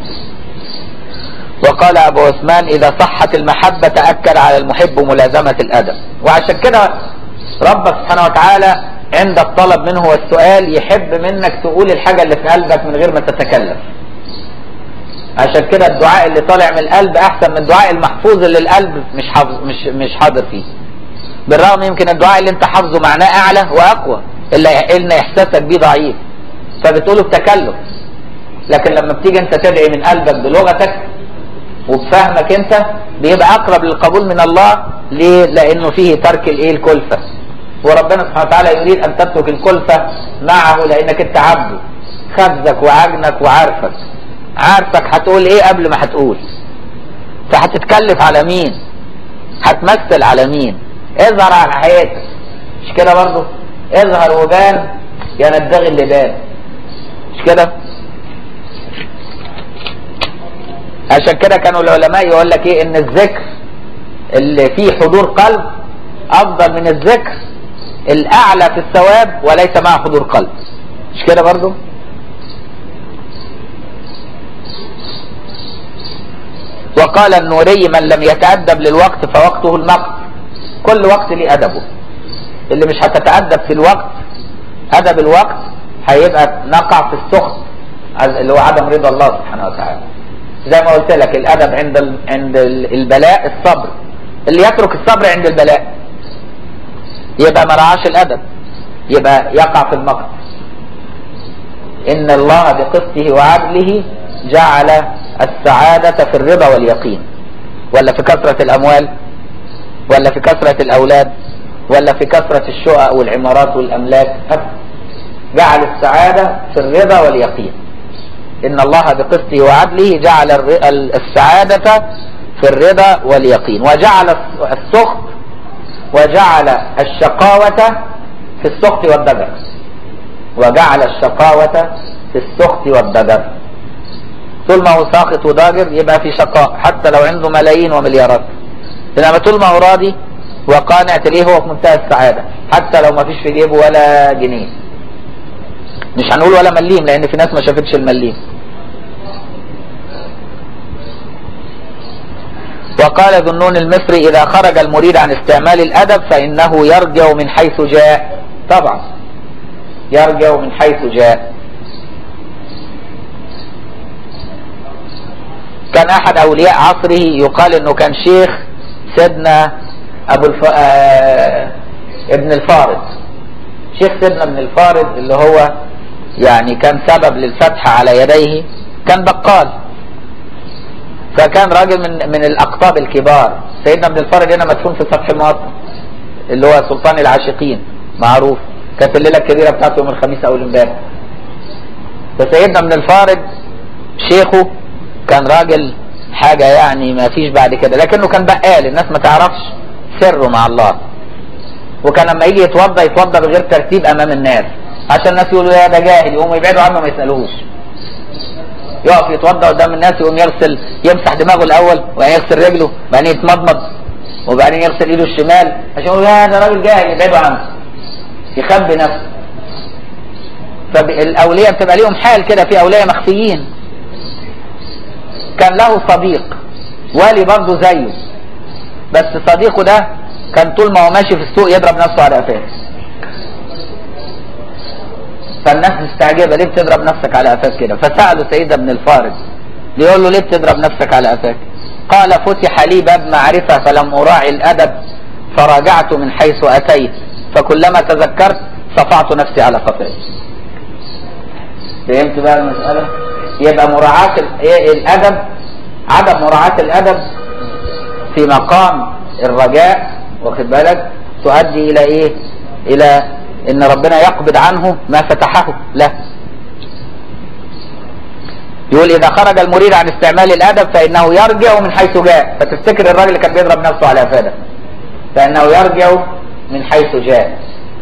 وقال أبو عثمان إذا صحت المحبة تأكد على المحب ملازمة الأدب. وعشان كده رب سبحانه وتعالى عند الطلب منه والسؤال يحب منك تقول الحاجة اللي في قلبك من غير ما تتكلف. عشان كده الدعاء اللي طالع من القلب أحسن من الدعاء المحفوظ اللي القلب مش حاضر فيه. بالرغم يمكن الدعاء اللي انت حافظه معناه أعلى وأقوى، اللي إحساسك بيه ضعيف فبتقوله بتكلف. لكن لما بتيجي انت تدعي من قلبك بلغتك وبفهمك انت بيبقى اقرب للقبول من الله. ليه؟ لانه فيه ترك الكلفة، وربنا سبحانه وتعالى يريد ان تترك الكلفة معه، لانك انت عبده خبزك وعجنك عارفك هتقول ايه قبل ما هتقول، فهتتكلف على مين، هتمثل على مين. اظهر على حياتك، مش كده برضه؟ اظهر وبان يا ندغي اللي بان، مش كده؟ عشان كده كانوا العلماء يقول لك ايه، ان الذكر اللي فيه حضور قلب افضل من الذكر الاعلى في الثواب وليس مع حضور قلب، مش كده برضو؟ وقال النوري من لم يتأدب للوقت فوقته المقت. كل وقت ليه أدبه، اللي مش هتتأدب في الوقت أدب الوقت هيبقى نقع في السخط اللي هو عدم رضا الله سبحانه وتعالى. زي ما قلت لك الأدب عند البلاء الصبر، اللي يترك الصبر عند البلاء يبقى ما رعاش الأدب، يبقى يقع في المقت. إن الله بقسطه وعدله جعل السعادة في الرضا واليقين، ولا في كثرة الأموال، ولا في كثرة الأولاد، ولا في كثرة الشقق والعمارات والأملاك. جعل السعادة في الرضا واليقين. إن الله بقسطه وعدله جعل السعادة في الرضا واليقين، وجعل السخط وجعل الشقاوة في السخط والضجر، وجعل الشقاوة في السخط والضجر. طول ما هو ساخط وضاجر يبقى في شقاء، حتى لو عنده ملايين ومليارات. انما طول ما هو راضي وقانع تلاقيه هو في منتهى السعادة، حتى لو ما فيش في جيبه ولا جنيه. مش هنقول ولا مليم، لان في ناس ما شافتش المليم. وقال ذنون المصري اذا خرج المريد عن استعمال الادب فانه يرجع من حيث جاء. طبعا يرجع من حيث جاء. كان احد اولياء عصره يقال انه كان شيخ سيدنا ابن الفارض. شيخ سيدنا ابن الفارض اللي هو يعني كان سبب للفتح على يديه، كان بقال، فكان راجل من الاقطاب الكبار. سيدنا ابن الفارض هنا مدفون في سطح الموطن اللي هو سلطان العاشقين معروف، كانت الليله الكبيره بتاعته يوم الخميس او الامبارح. فسيدنا ابن الفارض شيخه كان راجل حاجة يعني ما فيش بعد كده، لكنه كان بقال، الناس ما تعرفش سره مع الله. وكان لما يجي يتوضى بغير ترتيب امام الناس، عشان الناس يقولوا يا ده جاهل، يقوموا يبعدوا عنه ما يسألوهوش. يقف يتوضى قدام الناس، يقوم يمسح دماغه الاول، وبعدين يغسل رجله، وبعدين يتمضمض، وبعدين يغسل ايده الشمال، عشان يقولوا يا ده راجل جاهل، يبعدوا عنه، يخبي نفسه. فالاولياء بتبقى ليهم حال كده، في اولياء مخفيين. كان له صديق والي برضه زيه، بس صديقه ده كان طول ما هو ماشي في السوق يضرب نفسه على قفاه. فالناس مستعجبه، ليه بتضرب نفسك على قفاك كده؟ فسأله سيدنا ابن الفارض، بيقول له ليه بتضرب نفسك على قفاك؟ قال فتح لي باب معرفة فلم أراعي الأدب فراجعت من حيث أتيت، فكلما تذكرت صفعت نفسي على خطاي. فهمت بقى المسألة؟ يبقى مراعاة الأدب، عدم مراعاة الأدب في مقام الرجاء، واخد بالك، تؤدي إلى إيه؟ إلى ان ربنا يقبض عنه ما فتحه لا. يقول اذا خرج المريد عن استعمال الادب فانه يرجع من حيث جاء. فتفتكر الراجل اللي كان بيضرب نفسه على افاده، فانه يرجع من حيث جاء.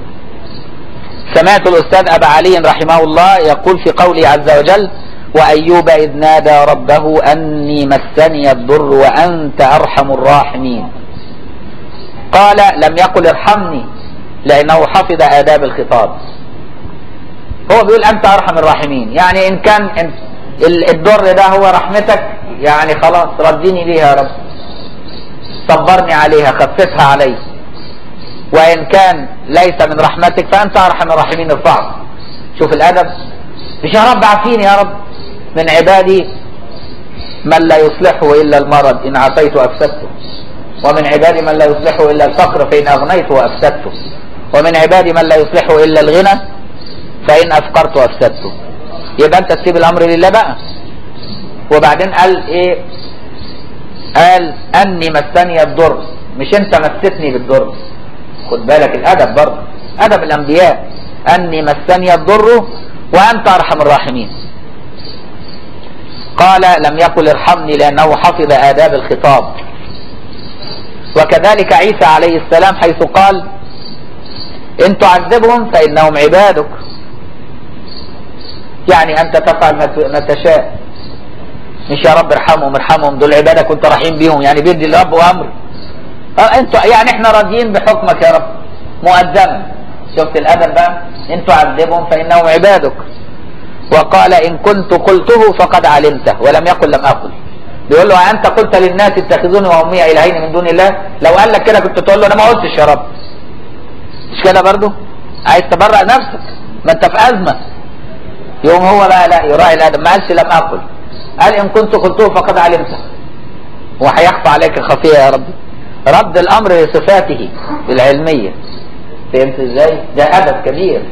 سمعت الاستاذ ابا علي رحمه الله يقول في قوله عز وجل: وايوب اذ نادى ربه اني مسني الضر وانت ارحم الراحمين، قال لم يقل ارحمني لانه حفظ آداب الخطاب. هو بيقول انت ارحم الراحمين، يعني ان كان الضر ده هو رحمتك يعني خلاص رديني ليها يا رب، صبرني عليها، خففها علي. وان كان ليس من رحمتك فانت ارحم الراحمين، ارفعه. شوف الادب، مش يا رب عافيني يا رب، من عبادي من لا يصلحه الا المرض ان عافيت وافسدته، ومن عبادي من لا يصلحه الا الفقر فان اغنيت وافسدته، ومن عبادي من لا يصلحه الا الغنى فان افقرت وافسدته. يبقى انت تسيب الامر لله بقى. وبعدين قال ايه؟ قال اني مسني الضر، مش انت مستني بالضر. خد بالك الادب برضه، ادب الانبياء، اني مسني الضر وانت ارحم الراحمين. قال لم يقل ارحمني لانه حفظ آداب الخطاب. وكذلك عيسى عليه السلام حيث قال ان تعذبهم فانهم عبادك، يعني انت تفعل ما تشاء، مش يا رب ارحمهم ارحمهم دول عبادك وانت رحيم بيهم، يعني بيدي الرب وامر. انتوا يعني احنا راضيين بحكمك يا رب مؤدبا. شفت الادب بقى؟ ان تعذبهم فانهم عبادك. وقال ان كنت قلته فقد علمته ولم يقل لم اقل. بيقول له انت قلت للناس اتخذوني وامي الهين من دون الله، لو قال لك كده كنت تقول له انا ما قلتش يا رب. مش كده برضه؟ عايز تبرأ نفسك، ما انت في ازمه. يوم هو بقى لا يراعي الادب، ما قالش لم اقل، قال ان كنت قلته فقد علمته. وهيخفى عليك خفيه يا رب. رد الامر لصفاته العلميه. فهمت ازاي؟ ده ادب كبير.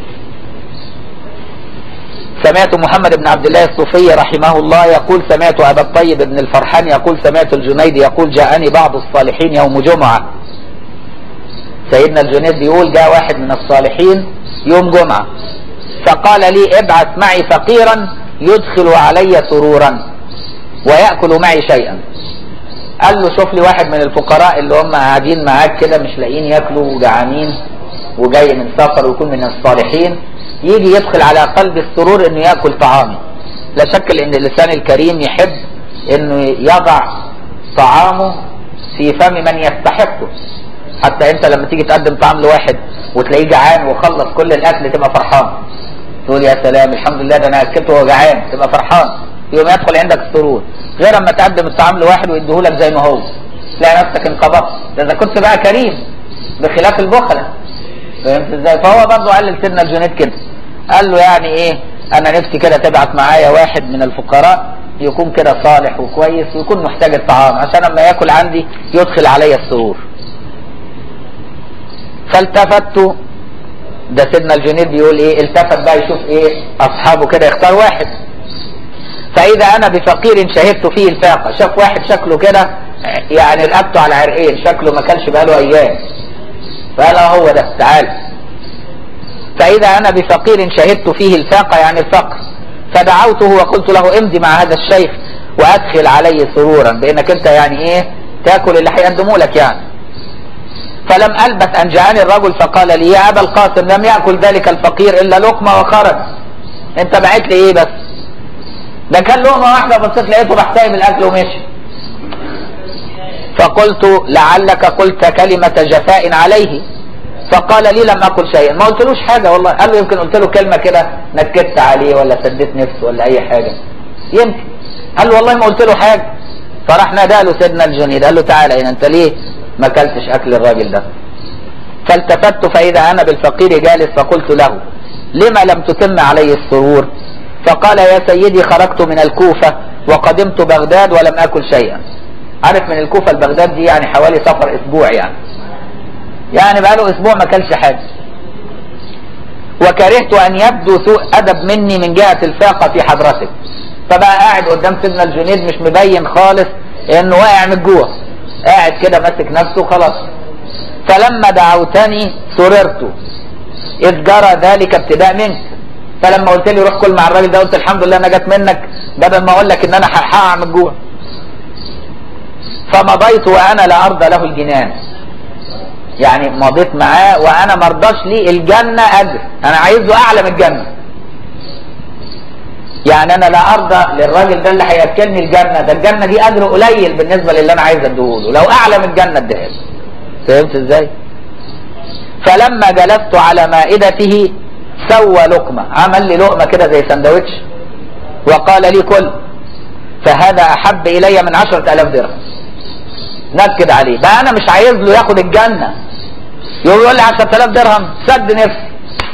سمعت محمد بن عبد الله الصوفي رحمه الله يقول سمعت ابا الطيب بن الفرحان يقول سمعت الجنيد يقول جاءني بعض الصالحين يوم جمعه. سيدنا الجنيد بيقول جاء واحد من الصالحين يوم جمعه فقال لي ابعث معي فقيرا يدخل علي سرورا ويأكل معي شيئا. قال له شوف لي واحد من الفقراء اللي هم قاعدين معاك كده مش لاقيين ياكلوا وجعانين وجاي من سفر ويكون من الصالحين، يجي يدخل على قلب السرور انه ياكل طعامي. لا شك ان اللسان الكريم يحب انه يضع طعامه في فم من يستحقه. حتى انت لما تيجي تقدم طعام لواحد وتلاقيه جعان وخلص كل الاكل تبقى فرحان، تقول يا سلام الحمد لله ده انا اكلته وهو جعان، تبقى فرحان، يوم يدخل عندك السرور. غير اما تقدم الطعام لواحد ويديهولك زي ما هو تلاقي نفسك انقبضت، ده اذا كنت بقى كريم بخلاف البخله. فهمت ازاي؟ فهو برضه قال لسيدنا الجنيد كده، قال له يعني ايه، انا نفسي كده تبعت معايا واحد من الفقراء يكون كده صالح وكويس ويكون محتاج الطعام عشان لما ياكل عندي يدخل علي السرور. فالتفت، ده سيدنا الجنيد بيقول ايه، التفت بقى يشوف ايه اصحابه كده يختار واحد. فاذا انا بفقير شهدت فيه الفاقه، شاف واحد شكله كده يعني رقبته على عرقين، شكله ما كانش بقاله ايام، فقال هو ده تعال. فاذا انا بفقير شهدت فيه الفاقه يعني الفقر، فدعوته وقلت له امضي مع هذا الشيخ وادخل عليه سرورا، بانك انت يعني ايه تاكل اللي هيقدمه لك يعني. فلم البث ان جاءني الرجل فقال لي يا ابا القاسم لم ياكل ذلك الفقير الا لقمه وخرج، انت بعت لي ايه بس؟ ده كان لقمه واحده بصيت لقيته راح سايب الاكل ومشي. فقلت لعلك قلت كلمه جفاء عليه، فقال لي لم اقل شيئا، ما قلتلوش حاجه والله. قال له يمكن قلت له كلمه كده نكدت عليه ولا سديت نفسه ولا اي حاجه يمكن. قال له والله ما قلت له حاجه. فراح نادى له سيدنا الجنيد قال له تعالى هنا، انت ليه ما اكلتش اكل الراجل ده؟ فالتفت فاذا انا بالفقير جالس، فقلت له لما لم تتم علي السرور؟ فقال يا سيدي خرجت من الكوفه وقدمت بغداد ولم اكل شيئا. عارف من الكوفه لبغداد دي يعني حوالي سفر اسبوع، يعني بقاله اسبوع ما اكلش حاجه. وكرهت ان يبدو سوء ادب مني من جهه الفاقه في حضرتك. فبقى قاعد قدام سيدنا الجنيد مش مبين خالص انه واقع من الجوع، قاعد كده ماسك نفسه خلاص. فلما دعوتني سررت، إذ جرى ذلك ابتداء منك. فلما قلت لي روح كل مع الراجل ده قلت الحمد لله انا جت منك بدل ما اقول لك ان انا هقع من الجوع. فمضيت وانا لا ارضى له الجنان، يعني مضيت معاه وانا ما ارضاش لي الجنه اجر، انا عايزه اعلى من الجنه. يعني انا لا ارضى للراجل ده اللي هياكلني الجنه، ده الجنه دي اجر قليل بالنسبه للي انا عايز اديهوله، لو اعلى من الجنه اديها له. فهمت ازاي؟ فلما جلست على مائدته سوى لقمه، عمل لي لقمه كده زي سندوتش وقال لي كل، فهذا احب الي من 10,000 درهم. نكد عليه بقى، انا مش عايز له ياخد الجنه يقول لي 10,000 درهم سد نفسي.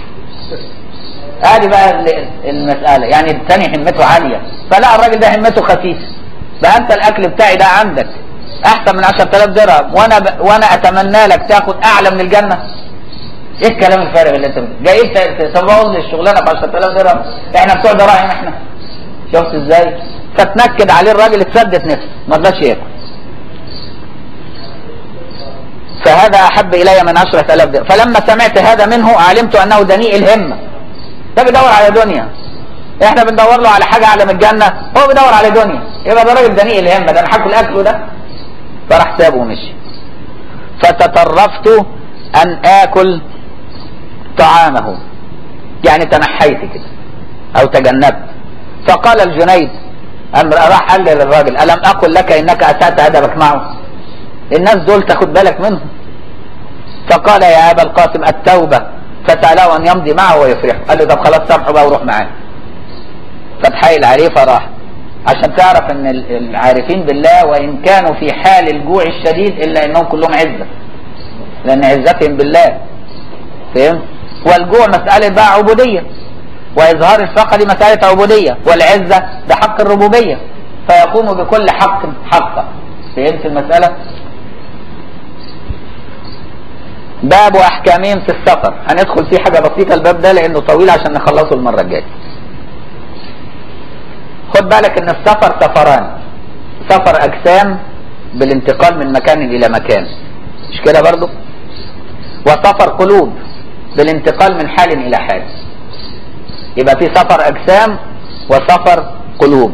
ادي بقى المساله، يعني الثاني همته عاليه، فلا الراجل ده همته خفيفه. بقى انت الاكل بتاعي ده عندك احسن من 10,000 درهم وانا اتمنى لك تاخد اعلى من الجنه. ايه الكلام الفارغ اللي انت جاي تبوظ لي الشغلانه ب 10,000 درهم؟ احنا بتوع دراهم احنا. شفت ازاي؟ فتنكد عليه الراجل، اتسدت نفسه ما رضاش ياكل. فهذا احب الي من 10,000 درهم. فلما سمعت هذا منه علمت انه دنيء الهمه، ده بيدور على دنيا، احنا بندور له على حاجه اعلى من الجنه، هو بيدور على دنيا، يبقى ده راجل دنيء الهمه، ده انا هاكل اكله ده. فراح سابه ومشي. فتطرفت ان اكل طعامه، يعني تنحيت كده او تجنبت. فقال الجنيد، راح قال للراجل الم اقل لك انك اسأت ادبك معه؟ الناس دول تاخد بالك منهم. فقال يا ابا القاسم التوبه، فسأله ان يمضي معه ويفرحه. قال له طب خلاص سامحه بقى وروح معاه. فتحايل عليه فراح. عشان تعرف ان العارفين بالله وان كانوا في حال الجوع الشديد الا انهم كلهم عزه، لان عزتهم بالله. فهمت؟ والجوع مساله بقى عبوديه، واظهار الفقر مساله عبوديه، والعزه ده حق الربوبيه، فيقوم بكل حق حقه. فهمت المساله؟ باب احكامهم في السفر، هندخل فيه حاجه بسيطه الباب ده لانه طويل عشان نخلصه المره الجايه. خد بالك ان السفر سفران، سفر اجسام بالانتقال من مكان الى مكان، مش كده برضو؟ وسفر قلوب بالانتقال من حال الى حال. يبقى في سفر اجسام وسفر قلوب.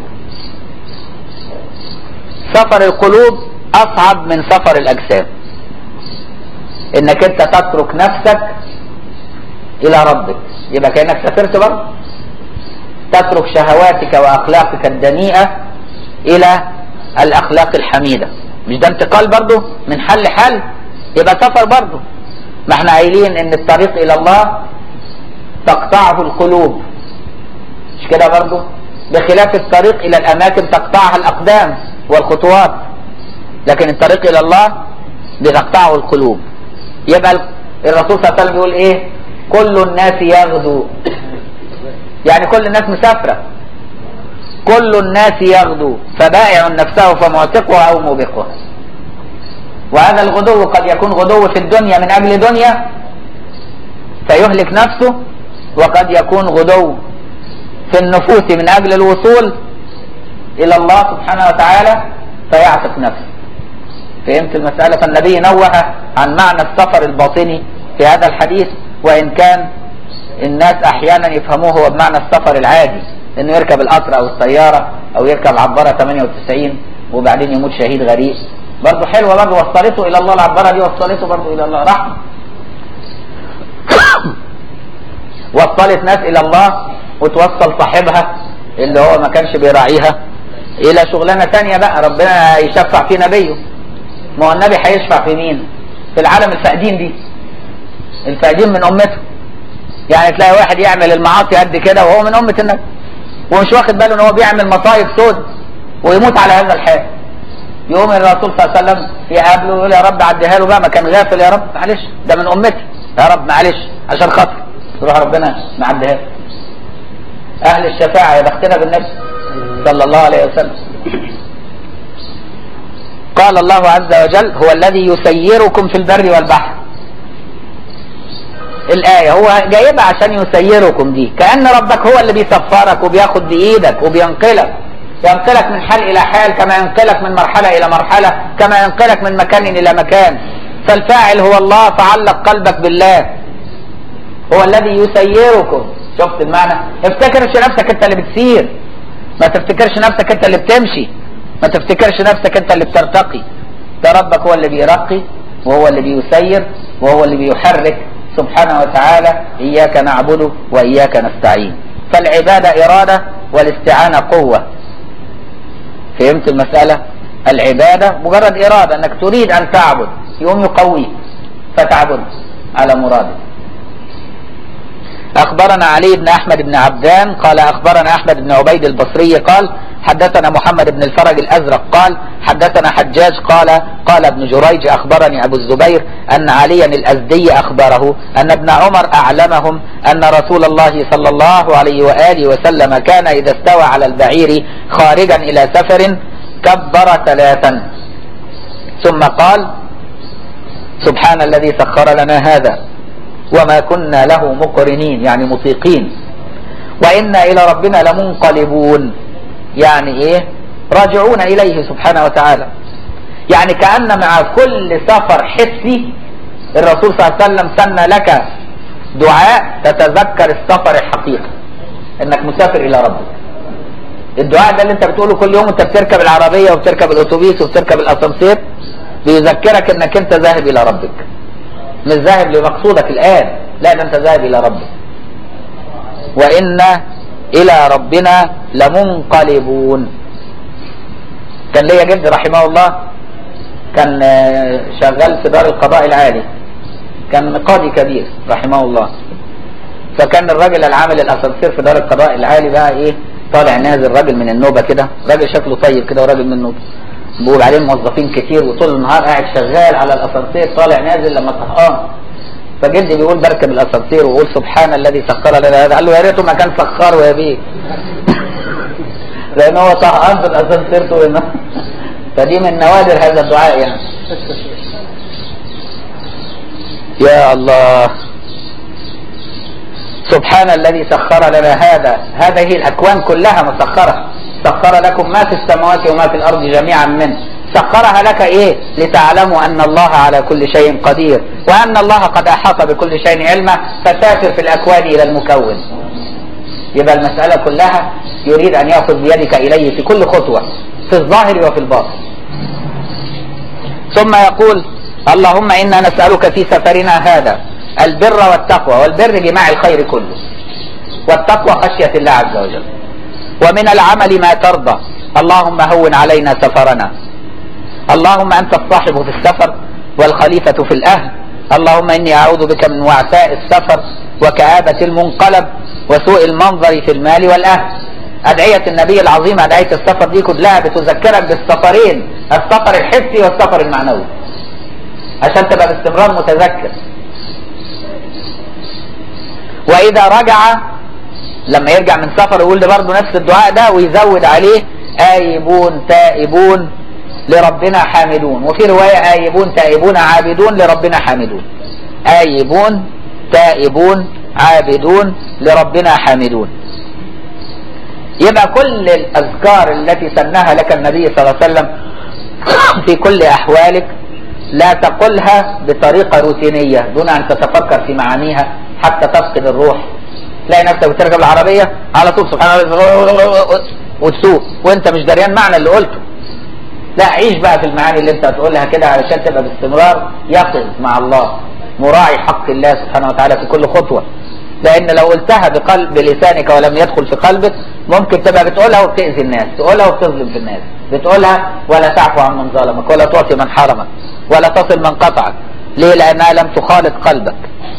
سفر القلوب اصعب من سفر الاجسام، انك انت تترك نفسك الى ربك، يبقى كأنك سافرت برضه. تترك شهواتك واخلاقك الدنيئة الى الاخلاق الحميدة، مش ده انتقال برضه من حال لحال؟ يبقى سفر برضه. ما احنا قايلين ان الطريق الى الله تقطعه القلوب، مش كده برضه؟ بخلاف الطريق الى الاماكن تقطعها الاقدام والخطوات، لكن الطريق الى الله بتقطعه القلوب. يبقى الرسول صلى الله عليه وسلم بيقول ايه؟ كل الناس يغدو، يعني كل الناس مسافرة. كل الناس يغدو فبائع نفسه فمعتقها او موبقها. وهذا الغدو قد يكون غدو في الدنيا من اجل دنيا فيهلك نفسه، وقد يكون غدو في النفوس من اجل الوصول الى الله سبحانه وتعالى فيعتق نفسه. فهمت المسألة؟ فالنبي نوه عن معنى السفر الباطني في هذا الحديث، وإن كان الناس أحيانا يفهموه هو بمعنى السفر العادي، إنه يركب القطر أو السيارة أو يركب عبارة 98 وبعدين يموت شهيد غريق. برضه حلوة، برضه وصلته إلى الله العبارة دي، وصلته برضه إلى الله رحمة. وصلت ناس إلى الله وتوصل صاحبها اللي هو ما كانش بيراعيها إلى شغلانة تانية بقى، ربنا يشفع في نبيه. ما هو النبي هيشفع في مين؟ في العالم الفاقدين دي، الفاقدين من امته. يعني تلاقي واحد يعمل المعاصي قد كده وهو من امه النبي ومش واخد باله ان هو بيعمل مصايب سود ويموت على هذا الحال. يقوم الرسول صلى الله عليه وسلم يقابله ويقول يا رب عديها له بقى، ما كان غافل، يا رب معلش ده من امتي، يا رب معلش عشان خاطر يروح ربنا معديها له. اهل الشفاعه يا بختنا بالنبي صلى الله عليه وسلم. قال الله عز وجل هو الذي يسيركم في البر والبحر. الآية هو جايبها عشان يسيركم دي، كأن ربك هو اللي بيسفرك وبياخد بإيدك وبينقلك، ينقلك من حال إلى حال، كما ينقلك من مرحلة إلى مرحلة، كما ينقلك من مكان إلى مكان. فالفاعل هو الله، فعلق قلبك بالله هو الذي يسيركم. شفت المعنى؟ افتكرش نفسك انت اللي بتسير، ما تفتكرش نفسك انت اللي بتمشي، ما تفتكرش نفسك انت اللي بترتقي. ده ربك هو اللي بيرقي وهو اللي بيسير وهو اللي بيحرك سبحانه وتعالى. إياك نعبد وإياك نستعين. فالعبادة إرادة والاستعانة قوة. فهمت المسألة؟ العبادة مجرد إرادة أنك تريد أن تعبد، يوم يقويك فتعبد على مرادك. أخبرنا علي بن أحمد بن عبدان قال أخبرنا أحمد بن عبيد البصري قال حدثنا محمد بن الفرج الأزرق قال حدثنا حجاج قال ابن جريج أخبرني أبو الزبير أن عليا الأزدي أخبره أن ابن عمر أعلمهم أن رسول الله صلى الله عليه وآله وسلم كان إذا استوى على البعير خارجا إلى سفر كبر 3 ثم قال سبحان الذي سخر لنا هذا وما كنا له مقرنين، يعني مطيقين، وإنا إلى ربنا لمنقلبون، يعني إيه؟ راجعون إليه سبحانه وتعالى. يعني كأن مع كل سفر حسي الرسول صلى الله عليه وسلم سن لك دعاء تتذكر السفر الحقيقي، انك مسافر الى ربك. الدعاء ده اللي انت بتقوله كل يوم انت بتركب العربية وبتركب الاتوبيس وبتركب الاسانسير بيذكرك انك انت ذاهب الى ربك، مش ذاهب لمقصودك الان، لا، ده انت ذاهب الى ربك. وإنا الى ربنا لمنقلبون. كان ليا جد رحمه الله كان شغال في دار القضاء العالي، كان قاضي كبير رحمه الله. فكان الراجل العامل الاسانسير في دار القضاء العالي بقى ايه، طالع نازل راجل من النوبه كده، راجل شكله طيب كده وراجل من النوبه، بيقول عليه موظفين كتير وطول النهار قاعد شغال على الاسانسير طالع نازل لما طهقان. فجدي بيقول بركب الاسانسير ويقول سبحان الذي سخر لنا هذا. قال له يا ريته ما كان سخره يا بيه لان هو طهقان في الاسانسير طول النهار. فدي من نوادر هذا الدعاء يعني. يا الله، سبحان الذي سخر لنا هذا، هذه الأكوان كلها مسخرة، سخر لكم ما في السماوات وما في الأرض جميعا منه. سخرها لك إيه؟ لتعلموا أن الله على كل شيء قدير وأن الله قد أحاط بكل شيء علما، فسافر في الأكوان إلى المكون. يبقى المسألة كلها يريد أن يأخذ بيدك إليه في كل خطوة في الظاهر وفي الباطن. ثم يقول اللهم إنا نسألك في سفرنا هذا البر والتقوى، والبر جماع الخير كله، والتقوى خشية الله عز وجل، ومن العمل ما ترضى. اللهم هون علينا سفرنا. اللهم أنت الصاحب في السفر والخليفة في الأهل. اللهم إني أعوذ بك من وعثاء السفر وكآبة المنقلب وسوء المنظر في المال والأهل. أدعية النبي العظيم أدعية السفر دي كلها بتذكرك بالسفرين، السفر الحسي والسفر المعنوي، عشان تبقى باستمرار متذكر. وإذا رجع لما يرجع من سفر يقول لي برضه نفس الدعاء ده ويزود عليه آيبون تائبون لربنا حامدون، وفي رواية آيبون تائبون عابدون لربنا حامدون. آيبون تائبون عابدون لربنا حامدون. يبقى كل الأذكار التي سنها لك النبي صلى الله عليه وسلم في كل أحوالك لا تقلها بطريقة روتينية دون أن تتفكر في معانيها حتى تفقد الروح. تلاقي نفسك بتركب العربية على طول سبحان الله وتسوق وانت مش دريان معنى اللي قلته. لا، عيش بقى في المعاني اللي انت هتقولها كده علشان تبقى باستمرار يقظ مع الله، مراعي حق الله سبحانه وتعالى في كل خطوة. لأن لو قلتها بلسانك ولم يدخل في قلبك ممكن تبقى بتقولها وبتأذي الناس، تقولها وبتظلم في الناس، بتقولها ولا تعفو عن من ظلمك ولا تعطي من حرمك ولا تصل من قطعك. ليه؟ لأنها لم تخالط قلبك.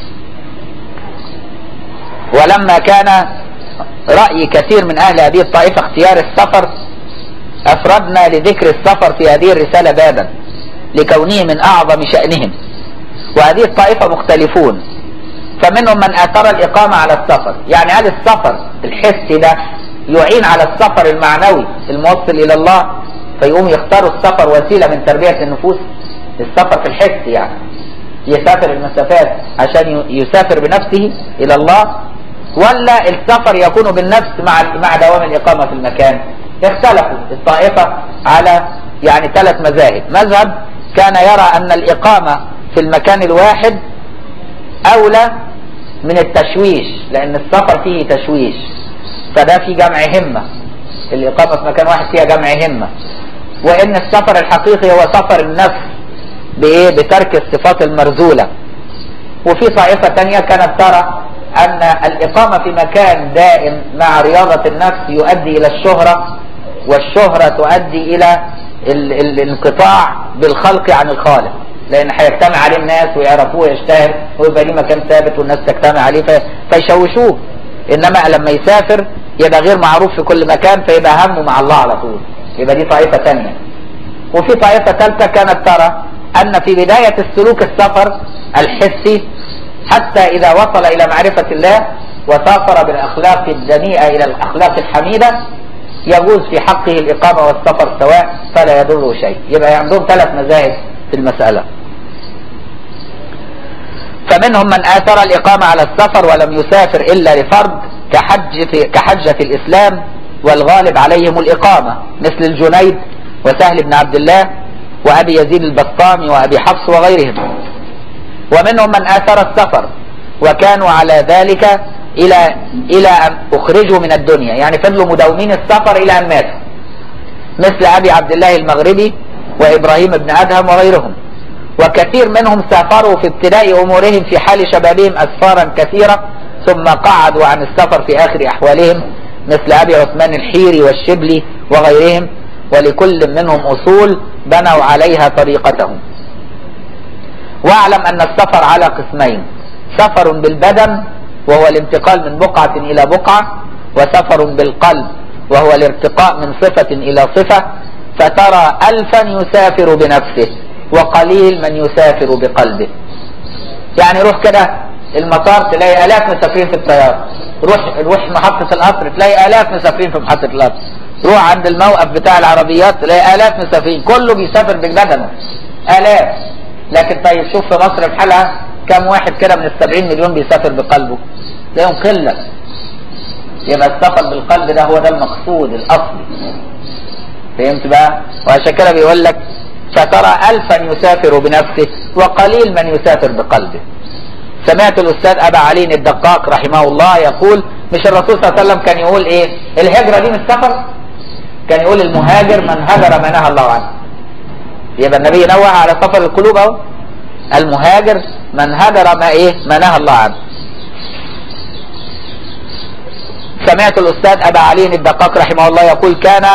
ولما كان رأي كثير من أهل هذه الطائفة اختيار السفر أفردنا لذكر السفر في هذه الرسالة بابا لكونه من أعظم شأنهم. وهذه الطائفة مختلفون، فمنهم من آثر الإقامة على السفر. يعني هل السفر الحسي ده يعين على السفر المعنوي الموصل إلى الله، فيقوم يختاروا السفر وسيلة من تربية النفوس؟ السفر في الحس يعني يسافر المسافات عشان يسافر بنفسه إلى الله، ولا السفر يكون بالنفس مع دوام الإقامة في المكان؟ اختلفوا الطائفة على يعني 3 مذاهب. مذهب كان يرى أن الإقامة في المكان الواحد أولى من التشويش، لان السفر فيه تشويش، فده في جمع همة، الاقامة في مكان واحد فيها جمع همة. وان السفر الحقيقي هو سفر النفس بايه؟ بترك الصفات المرذولة. وفي طائفة تانية كانت ترى ان الاقامة في مكان دائم مع رياضة النفس يؤدي الى الشهرة، والشهرة تؤدي الى الانقطاع بالخلق عن الخالق، لان هيجتمع عليه الناس ويعرفوه ويشتهر ويبقى ليه مكان ثابت والناس تجتمع عليه فيشوشوه. انما لما يسافر يبقى غير معروف في كل مكان، فيبقى همه مع الله على طول. يبقى دي طائفة تانية. وفي طائفة ثالثة كانت ترى ان في بداية السلوك السفر الحسي حتى اذا وصل الى معرفة الله وسافر بالاخلاق الدنيئة الى الاخلاق الحميدة يجوز في حقه الاقامة والسفر سواء، فلا يضره شيء. يبقى عندهم 3 مذاهب في المسألة. فمنهم من آثر الإقامة على السفر ولم يسافر إلا لفرض كحجة الإسلام، والغالب عليهم الإقامة، مثل الجنيد وسهل بن عبد الله وأبي يزيد البسطامي وأبي حفص وغيرهم. ومنهم من آثر السفر وكانوا على ذلك إلى أن أخرجوا من الدنيا، يعني فضلوا مداومين السفر إلى أن ماتوا، مثل أبي عبد الله المغربي وإبراهيم بن أدهم وغيرهم. وكثير منهم سافروا في ابتداء أمورهم في حال شبابهم أسفارا كثيرة ثم قعدوا عن السفر في آخر أحوالهم، مثل أبي عثمان الحيري والشبلي وغيرهم. ولكل منهم أصول بنوا عليها طريقتهم. واعلم أن السفر على قسمين: سفر بالبدن وهو الانتقال من بقعة إلى بقعة، وسفر بالقلب وهو الارتقاء من صفة إلى صفة. فترى 1000 يسافر بنفسه وقليل من يسافر بقلبه. يعني روح كده المطار تلاقي آلاف مسافرين في الطيارة، روح محطة القطر تلاقي آلاف مسافرين في محطة القطر، روح عند الموقف بتاع العربيات تلاقي آلاف مسافرين، كله بيسافر ببدنه آلاف. لكن طيب شوف في مصر بحالها كم واحد كده من 70 مليون بيسافر بقلبه؟ تلاقيهم قلة. يبقى السفر بالقلب ده هو ده المقصود الأصلي. فهمت بقى؟ وعشان كده بيقول لك فترى 1000 يسافر بنفسه وقليل من يسافر بقلبه. سمعت الأستاذ أبا علي الدقاق رحمه الله يقول: مش الرسول صلى الله عليه وسلم كان يقول إيه؟ الهجرة دي مش سفر؟ كان يقول المهاجر من هجر ما نهى الله عنه. يبقى النبي نوه على سفر القلوب أهو. المهاجر من هجر ما نهى الله عنه. سمعت الأستاذ أبا علي الدقاق رحمه الله يقول: كان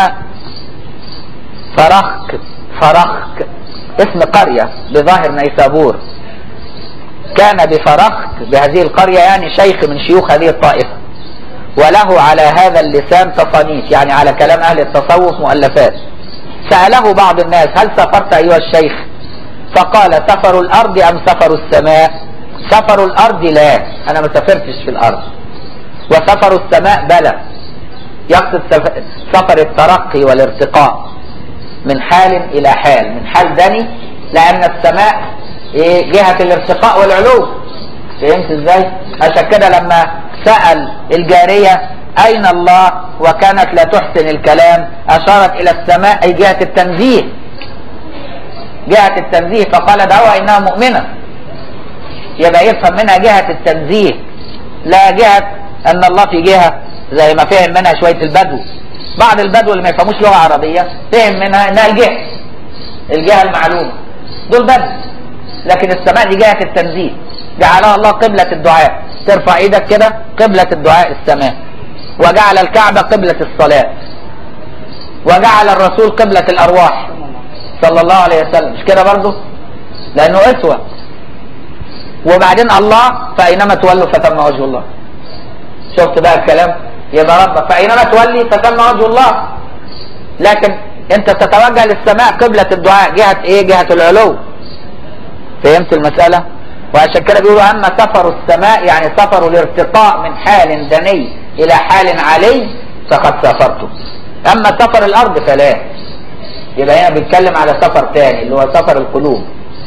فرخك اسم قرية بظاهر نيسابور، كان بفرخك بهذه القرية يعني شيخ من شيوخ هذه الطائفة، وله على هذا اللسان تصانيف، يعني على كلام أهل التصوف مؤلفات. سأله بعض الناس: هل سافرت أيها الشيخ؟ فقال: سفر الأرض أم سفر السماء؟ سفر الأرض لا، أنا ما سافرتش في الأرض، وسفر السماء بلى. يقصد سفر الترقي والارتقاء من حال إلى حال، من حال دني، لأن السماء جهة الارتقاء والعلو. فهمت ازاي؟ عشان كده لما سأل الجارية أين الله وكانت لا تحسن الكلام أشارت إلى السماء أي جهة التنزيه، جهة التنزيه، فقال دعوة إنها مؤمنة. يبقى يفهم منها جهة التنزيه، لا جهة أن الله في جهة زي ما فهم منها شوية البدو. بعض البدو اللي ما يفهموش لغة عربية فهم منها إنها الجهة المعلومة، دول بدو. لكن السماء دي جهة التنزيه، جعلها الله قبلة الدعاء، ترفع ايدك كده قبلة الدعاء السماء، وجعل الكعبة قبلة الصلاة، وجعل الرسول قبلة الأرواح صلى الله عليه وسلم، مش كده برضه؟ لأنه أسوة. وبعدين الله فأينما تولوا فتم وجه الله. شفت بقى الكلام؟ يبقى ربك فأينما تولي فتم وجه الله. لكن أنت تتوجه للسماء قبلة الدعاء، جهة إيه؟ جهة العلو. فهمت المسألة؟ وعشان كده بيقولوا: أما سفر السماء يعني سفر الارتقاء من حال دني إلى حال علي فقد سافرته. أما سفر الأرض فلا. يبقى هنا بيتكلم على سفر ثاني اللي هو سفر القلوب.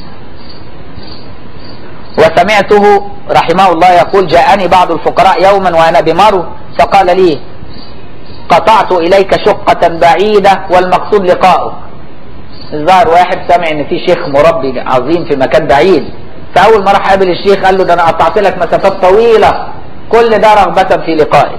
وسمعته رحمه الله يقول: جاءني بعض الفقراء يوما وأنا بمرو فقال لي: قطعت إليك شقة بعيدة والمقصود لقاؤك. الظاهر واحد سمع ان في شيخ مربي عظيم في مكان بعيد، فاول ما راح قابل الشيخ قال له ده انا قطعت لك مسافات طويله، كل ده رغبه في لقائي.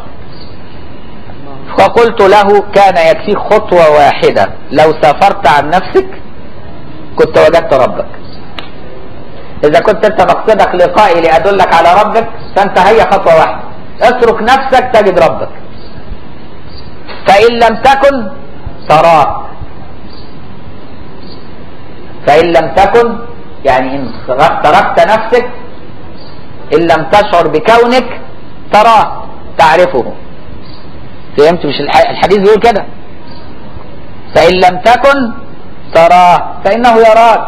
فقلت له كان يكفيك خطوه واحده لو سافرت عن نفسك كنت وجدت ربك. اذا كنت انت مقصدك لقائي لادلك على ربك فانت هي خطوه واحده، اترك نفسك تجد ربك. فان لم تكن تراه، فان لم تكن يعني ان تركت نفسك، ان لم تشعر بكونك تراه تعرفه. فهمت؟ مش الحديث بيقول كده؟ فان لم تكن تراه فانه يراك.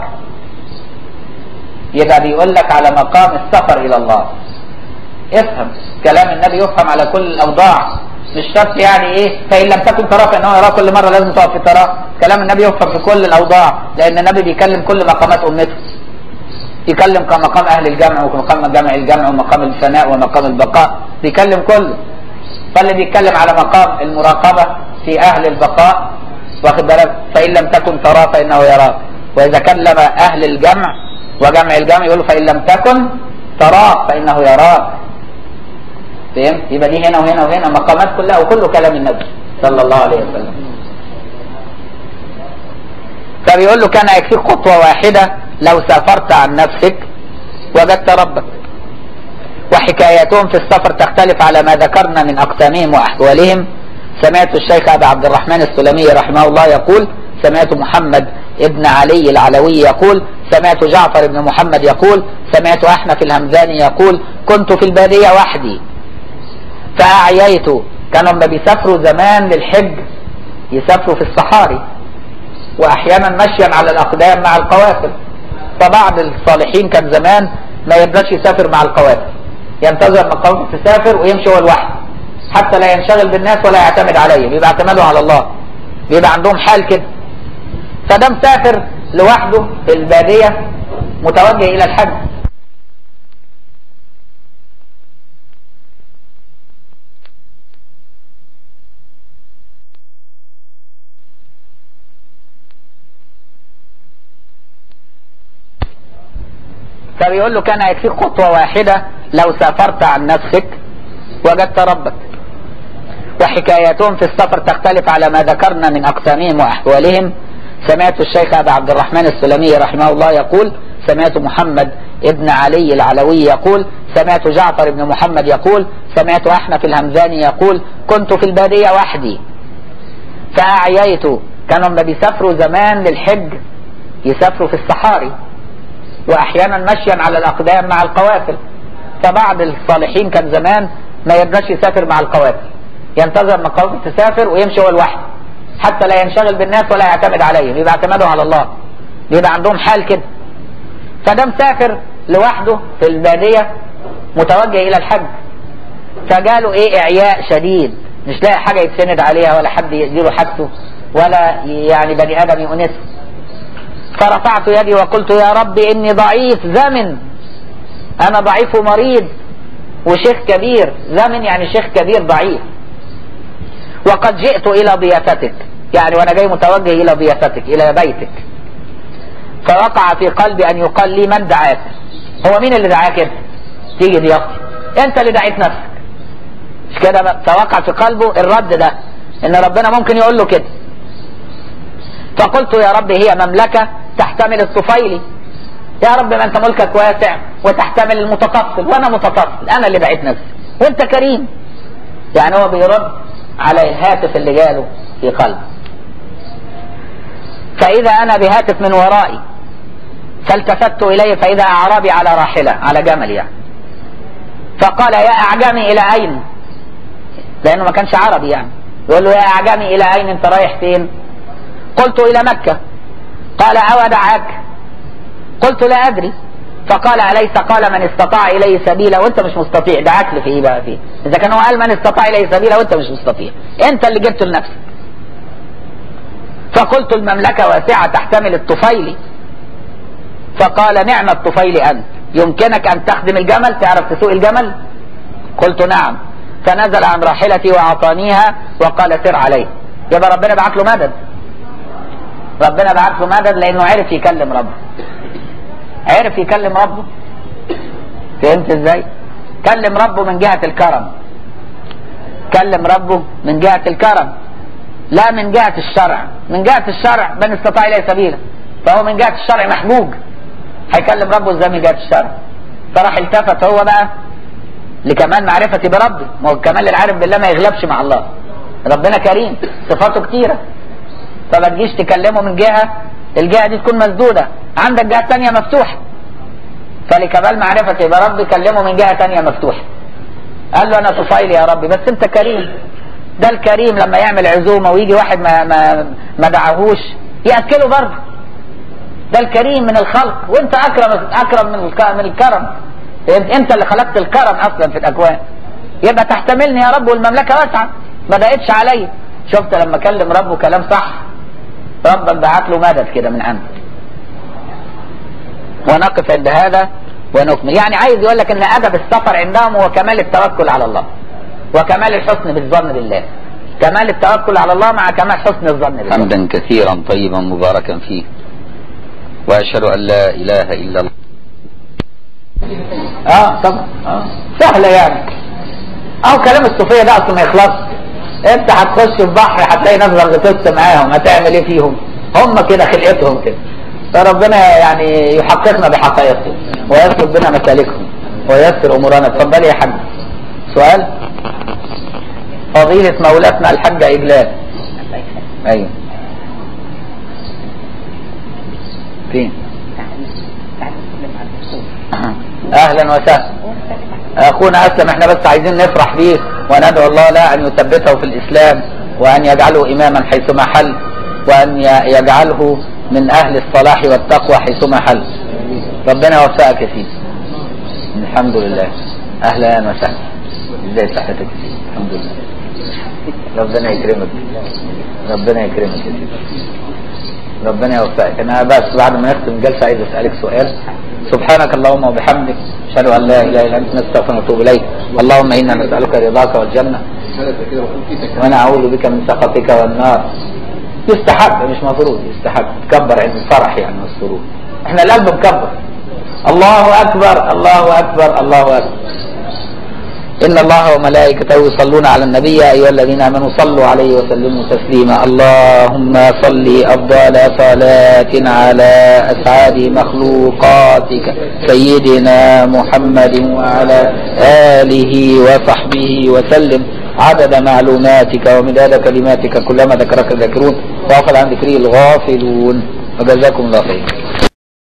يبقى بيقول لك على مقام السفر الى الله. افهم كلام النبي، يفهم على كل الاوضاع، مش شرط يعني ايه فان لم تكن تراه فانه يراه كل مره لازم تقف في تراه. كلام النبي يفهم في كل الاوضاع، لان النبي بيكلم كل مقامات امته. يكلم مقام اهل الجمع ومقام جمع الجمع ومقام الفناء ومقام البقاء، بيكلم كله. فاللي بيتكلم على مقام المراقبه في اهل البقاء، واخد بالك، فان لم تكن تراه فانه يراك. واذا كلم اهل الجمع وجمع الجمع يقول فان لم تكن تراه فانه يراك. فهمت؟ يبقى دي هنا وهنا وهنا مقامات كلها، وكله كلام النبي صلى الله عليه وسلم. فبيقول له كان يكفيك خطوه واحده لو سافرت عن نفسك وجدت ربك. وحكاياتهم في السفر تختلف على ما ذكرنا من اقسامهم واحوالهم. سمعت الشيخ ابي عبد الرحمن السلمي رحمه الله يقول: سمعت محمد ابن علي العلوي يقول: سمعت جعفر بن محمد يقول: سمعت احنف الهمذاني يقول: كنت في الباديه وحدي فاعييت. كانوا لما بيسافروا زمان للحج يسافروا في الصحاري، واحيانا مشيا على الاقدام مع القوافل. فبعض الصالحين كان زمان ما يرضاش يسافر مع القوافل، ينتظر ما القوافل تسافر ويمشي هو لوحده حتى لا ينشغل بالناس ولا يعتمد عليهم، يبقى اعتماده على الله، بيبقى عندهم حال كده. فده مسافر لوحده في الباديه متوجه الى الحج. فبيقول له كان يكفيك خطوة واحدة لو سافرت عن نفسك وجدت ربك. وحكاياتهم في السفر تختلف على ما ذكرنا من أقسامهم وأحوالهم. سمعت الشيخ أبي عبد الرحمن السلمي رحمه الله يقول: سمعت محمد ابن علي العلوي يقول: سمعت جعفر بن محمد يقول: سمعت أحنف الهمذاني يقول: كنت في البادية وحدي فأعييت. كانوا لما بيسافروا زمان للحج يسافروا في الصحاري، واحيانا مشيا على الاقدام مع القوافل. فبعض الصالحين كان زمان ما يرضاش يسافر مع القوافل، ينتظر ما القوافل تسافر ويمشي هو لوحده حتى لا ينشغل بالناس ولا يعتمد عليهم، يبقى اعتماده على الله، بيبقى عندهم حال كده. فده مسافر لوحده في الباديه متوجه الى الحج، فجاله ايه اعياء شديد، مش لاقي حاجه يتسند عليها ولا حد يديله حاجته ولا يعني بني ادم يؤنسه. فرفعت يدي وقلت: يا رب إني ضعيف زمن، أنا ضعيف ومريض وشيخ كبير. زمن يعني شيخ كبير ضعيف. وقد جئت إلى ضيافتك، يعني وأنا جاي متوجه إلى ضيافتك إلى بيتك. فوقع في قلبي أن يقال لي: من دعاك؟ هو مين اللي دعاك أنت تيجي ضيافتي؟ أنت اللي دعيت نفسك، مش كده بقى؟ فوقع في قلبه الرد ده، إن ربنا ممكن يقول له كده. فقلت: يا رب هي مملكة تحتمل الطفيلي، يا رب ما انت ملكك واسع وتحتمل المتطفل، وانا متطفل، انا اللي بعت نفسي وانت كريم. يعني هو بيرد على الهاتف اللي جاله في قلبه. فاذا انا بهاتف من ورائي، فالتفت اليه فاذا اعرابي على راحلة، على جمل يعني. فقال: يا اعجمي الى اين؟ لانه ما كانش عربي يعني، يقول له: يا اعجمي الى اين؟ انت رايح فين؟ قلت: الى مكة. قال: أو دعاك؟ قلت: لا أدري. فقال: أليس قال من استطاع إليه سبيلا وأنت مش مستطيع؟ دعاك لي في إيه بقى فيه؟ إذا كان هو قال من استطاع إليه سبيلا وأنت مش مستطيع، أنت اللي جبته لنفسك. فقلت: المملكة واسعة تحتمل الطفيلي. فقال: نعم الطفيلي أنت، يمكنك أن تخدم الجمل، تعرف تسوق الجمل؟ قلت: نعم. فنزل عن راحلتي وأعطانيها وقال: سر عليه. يبقى ربنا بعت له مدد، ربنا بعت له مدد لانه عرف يكلم ربه، عرف يكلم ربه. فهمت ازاي؟ كلم ربه من جهة الكرم، كلم ربه من جهة الكرم لا من جهة الشرع. من جهة الشرع من استطاع اليه سبيلا، فهو من جهة الشرع محجوج، هيكلم ربه ازاي من جهة الشرع؟ فراح التفت هو بقى لكمال معرفتي بربي. ما هو كمال العارف بالله ما يغلبش مع الله، ربنا كريم صفاته كتيرة، فما تجيش تكلمه من جهة الجهة دي تكون مسدودة، عندك جهة تانية مفتوحة. فلكمال معرفتي بربي كلمه من جهة تانية مفتوحة. قال له انا طفيلي يا ربي بس انت كريم. ده الكريم لما يعمل عزومة ويجي واحد ما دعاهوش يأكله برضه. ده الكريم من الخلق، وانت اكرم من الكرم. انت اللي خلقت الكرم اصلا في الاكوان، يبقى تحتملني يا رب والمملكة واسعة ما ضاقتش عليا. شفت لما كلم ربه كلام صح، ربك بعت له مدد كده من عنده. ونقف عند هذا ونكمل. يعني عايز يقول لك ان ادب السفر عندهم هو كمال التوكل على الله وكمال الحسن بالظن بالله. كمال التوكل على الله مع كمال حسن الظن بالله. حمدا كثيرا طيبا مباركا فيه، واشهد ان لا اله الا الله. طبعا سهله يعني. كلام الصوفيه ده اصلا ما يخلصش. انت هتخش في بحر هتلاقي ناس غلطت معاهم، هتعمل ايه فيهم؟ هم كده خلقتهم كده. فربنا يعني يحققنا بحقائقهم ويسر بنا مسالكهم ويسر امورنا. اتفضلي يا حاج. سؤال؟ فضيلة مولاتنا الحاجة إجلال. ايوه فين؟ اهلا وسهلا اخونا اسلم. احنا بس عايزين نفرح بيه وندعو الله له ان يثبته في الاسلام وان يجعله اماما حيثما حل وان يجعله من اهل الصلاح والتقوى حيثما حل. ربنا يوفقك يا سيدي. الحمد لله. اهلا وسهلا. ازاي صحتك يا سيدي؟ الحمد لله. ربنا يكرمك. ربنا يكرمك يا سيدي. ربنا يوفقك. انا بس بعد ما نختم الجلسه عايز اسالك سؤال. سبحانك اللهم وبحمدك اشهد ان لا اله الا انت نستغفرك ونتوب اليك. اللهم انا نسالك رضاك والجنه ونعوذ بك من سخطك والنار. يستحب مش مفروض، يستحب تكبر عند الفرح يعني والسرور. احنا القلب مكبر. الله اكبر الله اكبر الله اكبر. إن الله وملائكته يصلون على النبي يا أيها الذين آمنوا صلوا عليه وسلموا تسليما. اللهم صل أفضل صلاة على أسعد مخلوقاتك سيدنا محمد وعلى آله وصحبه وسلم عدد معلوماتك ومداد كلماتك كلما ذكرك الذاكرون وغفل عن ذكره الغافلون. وجزاكم الله خير.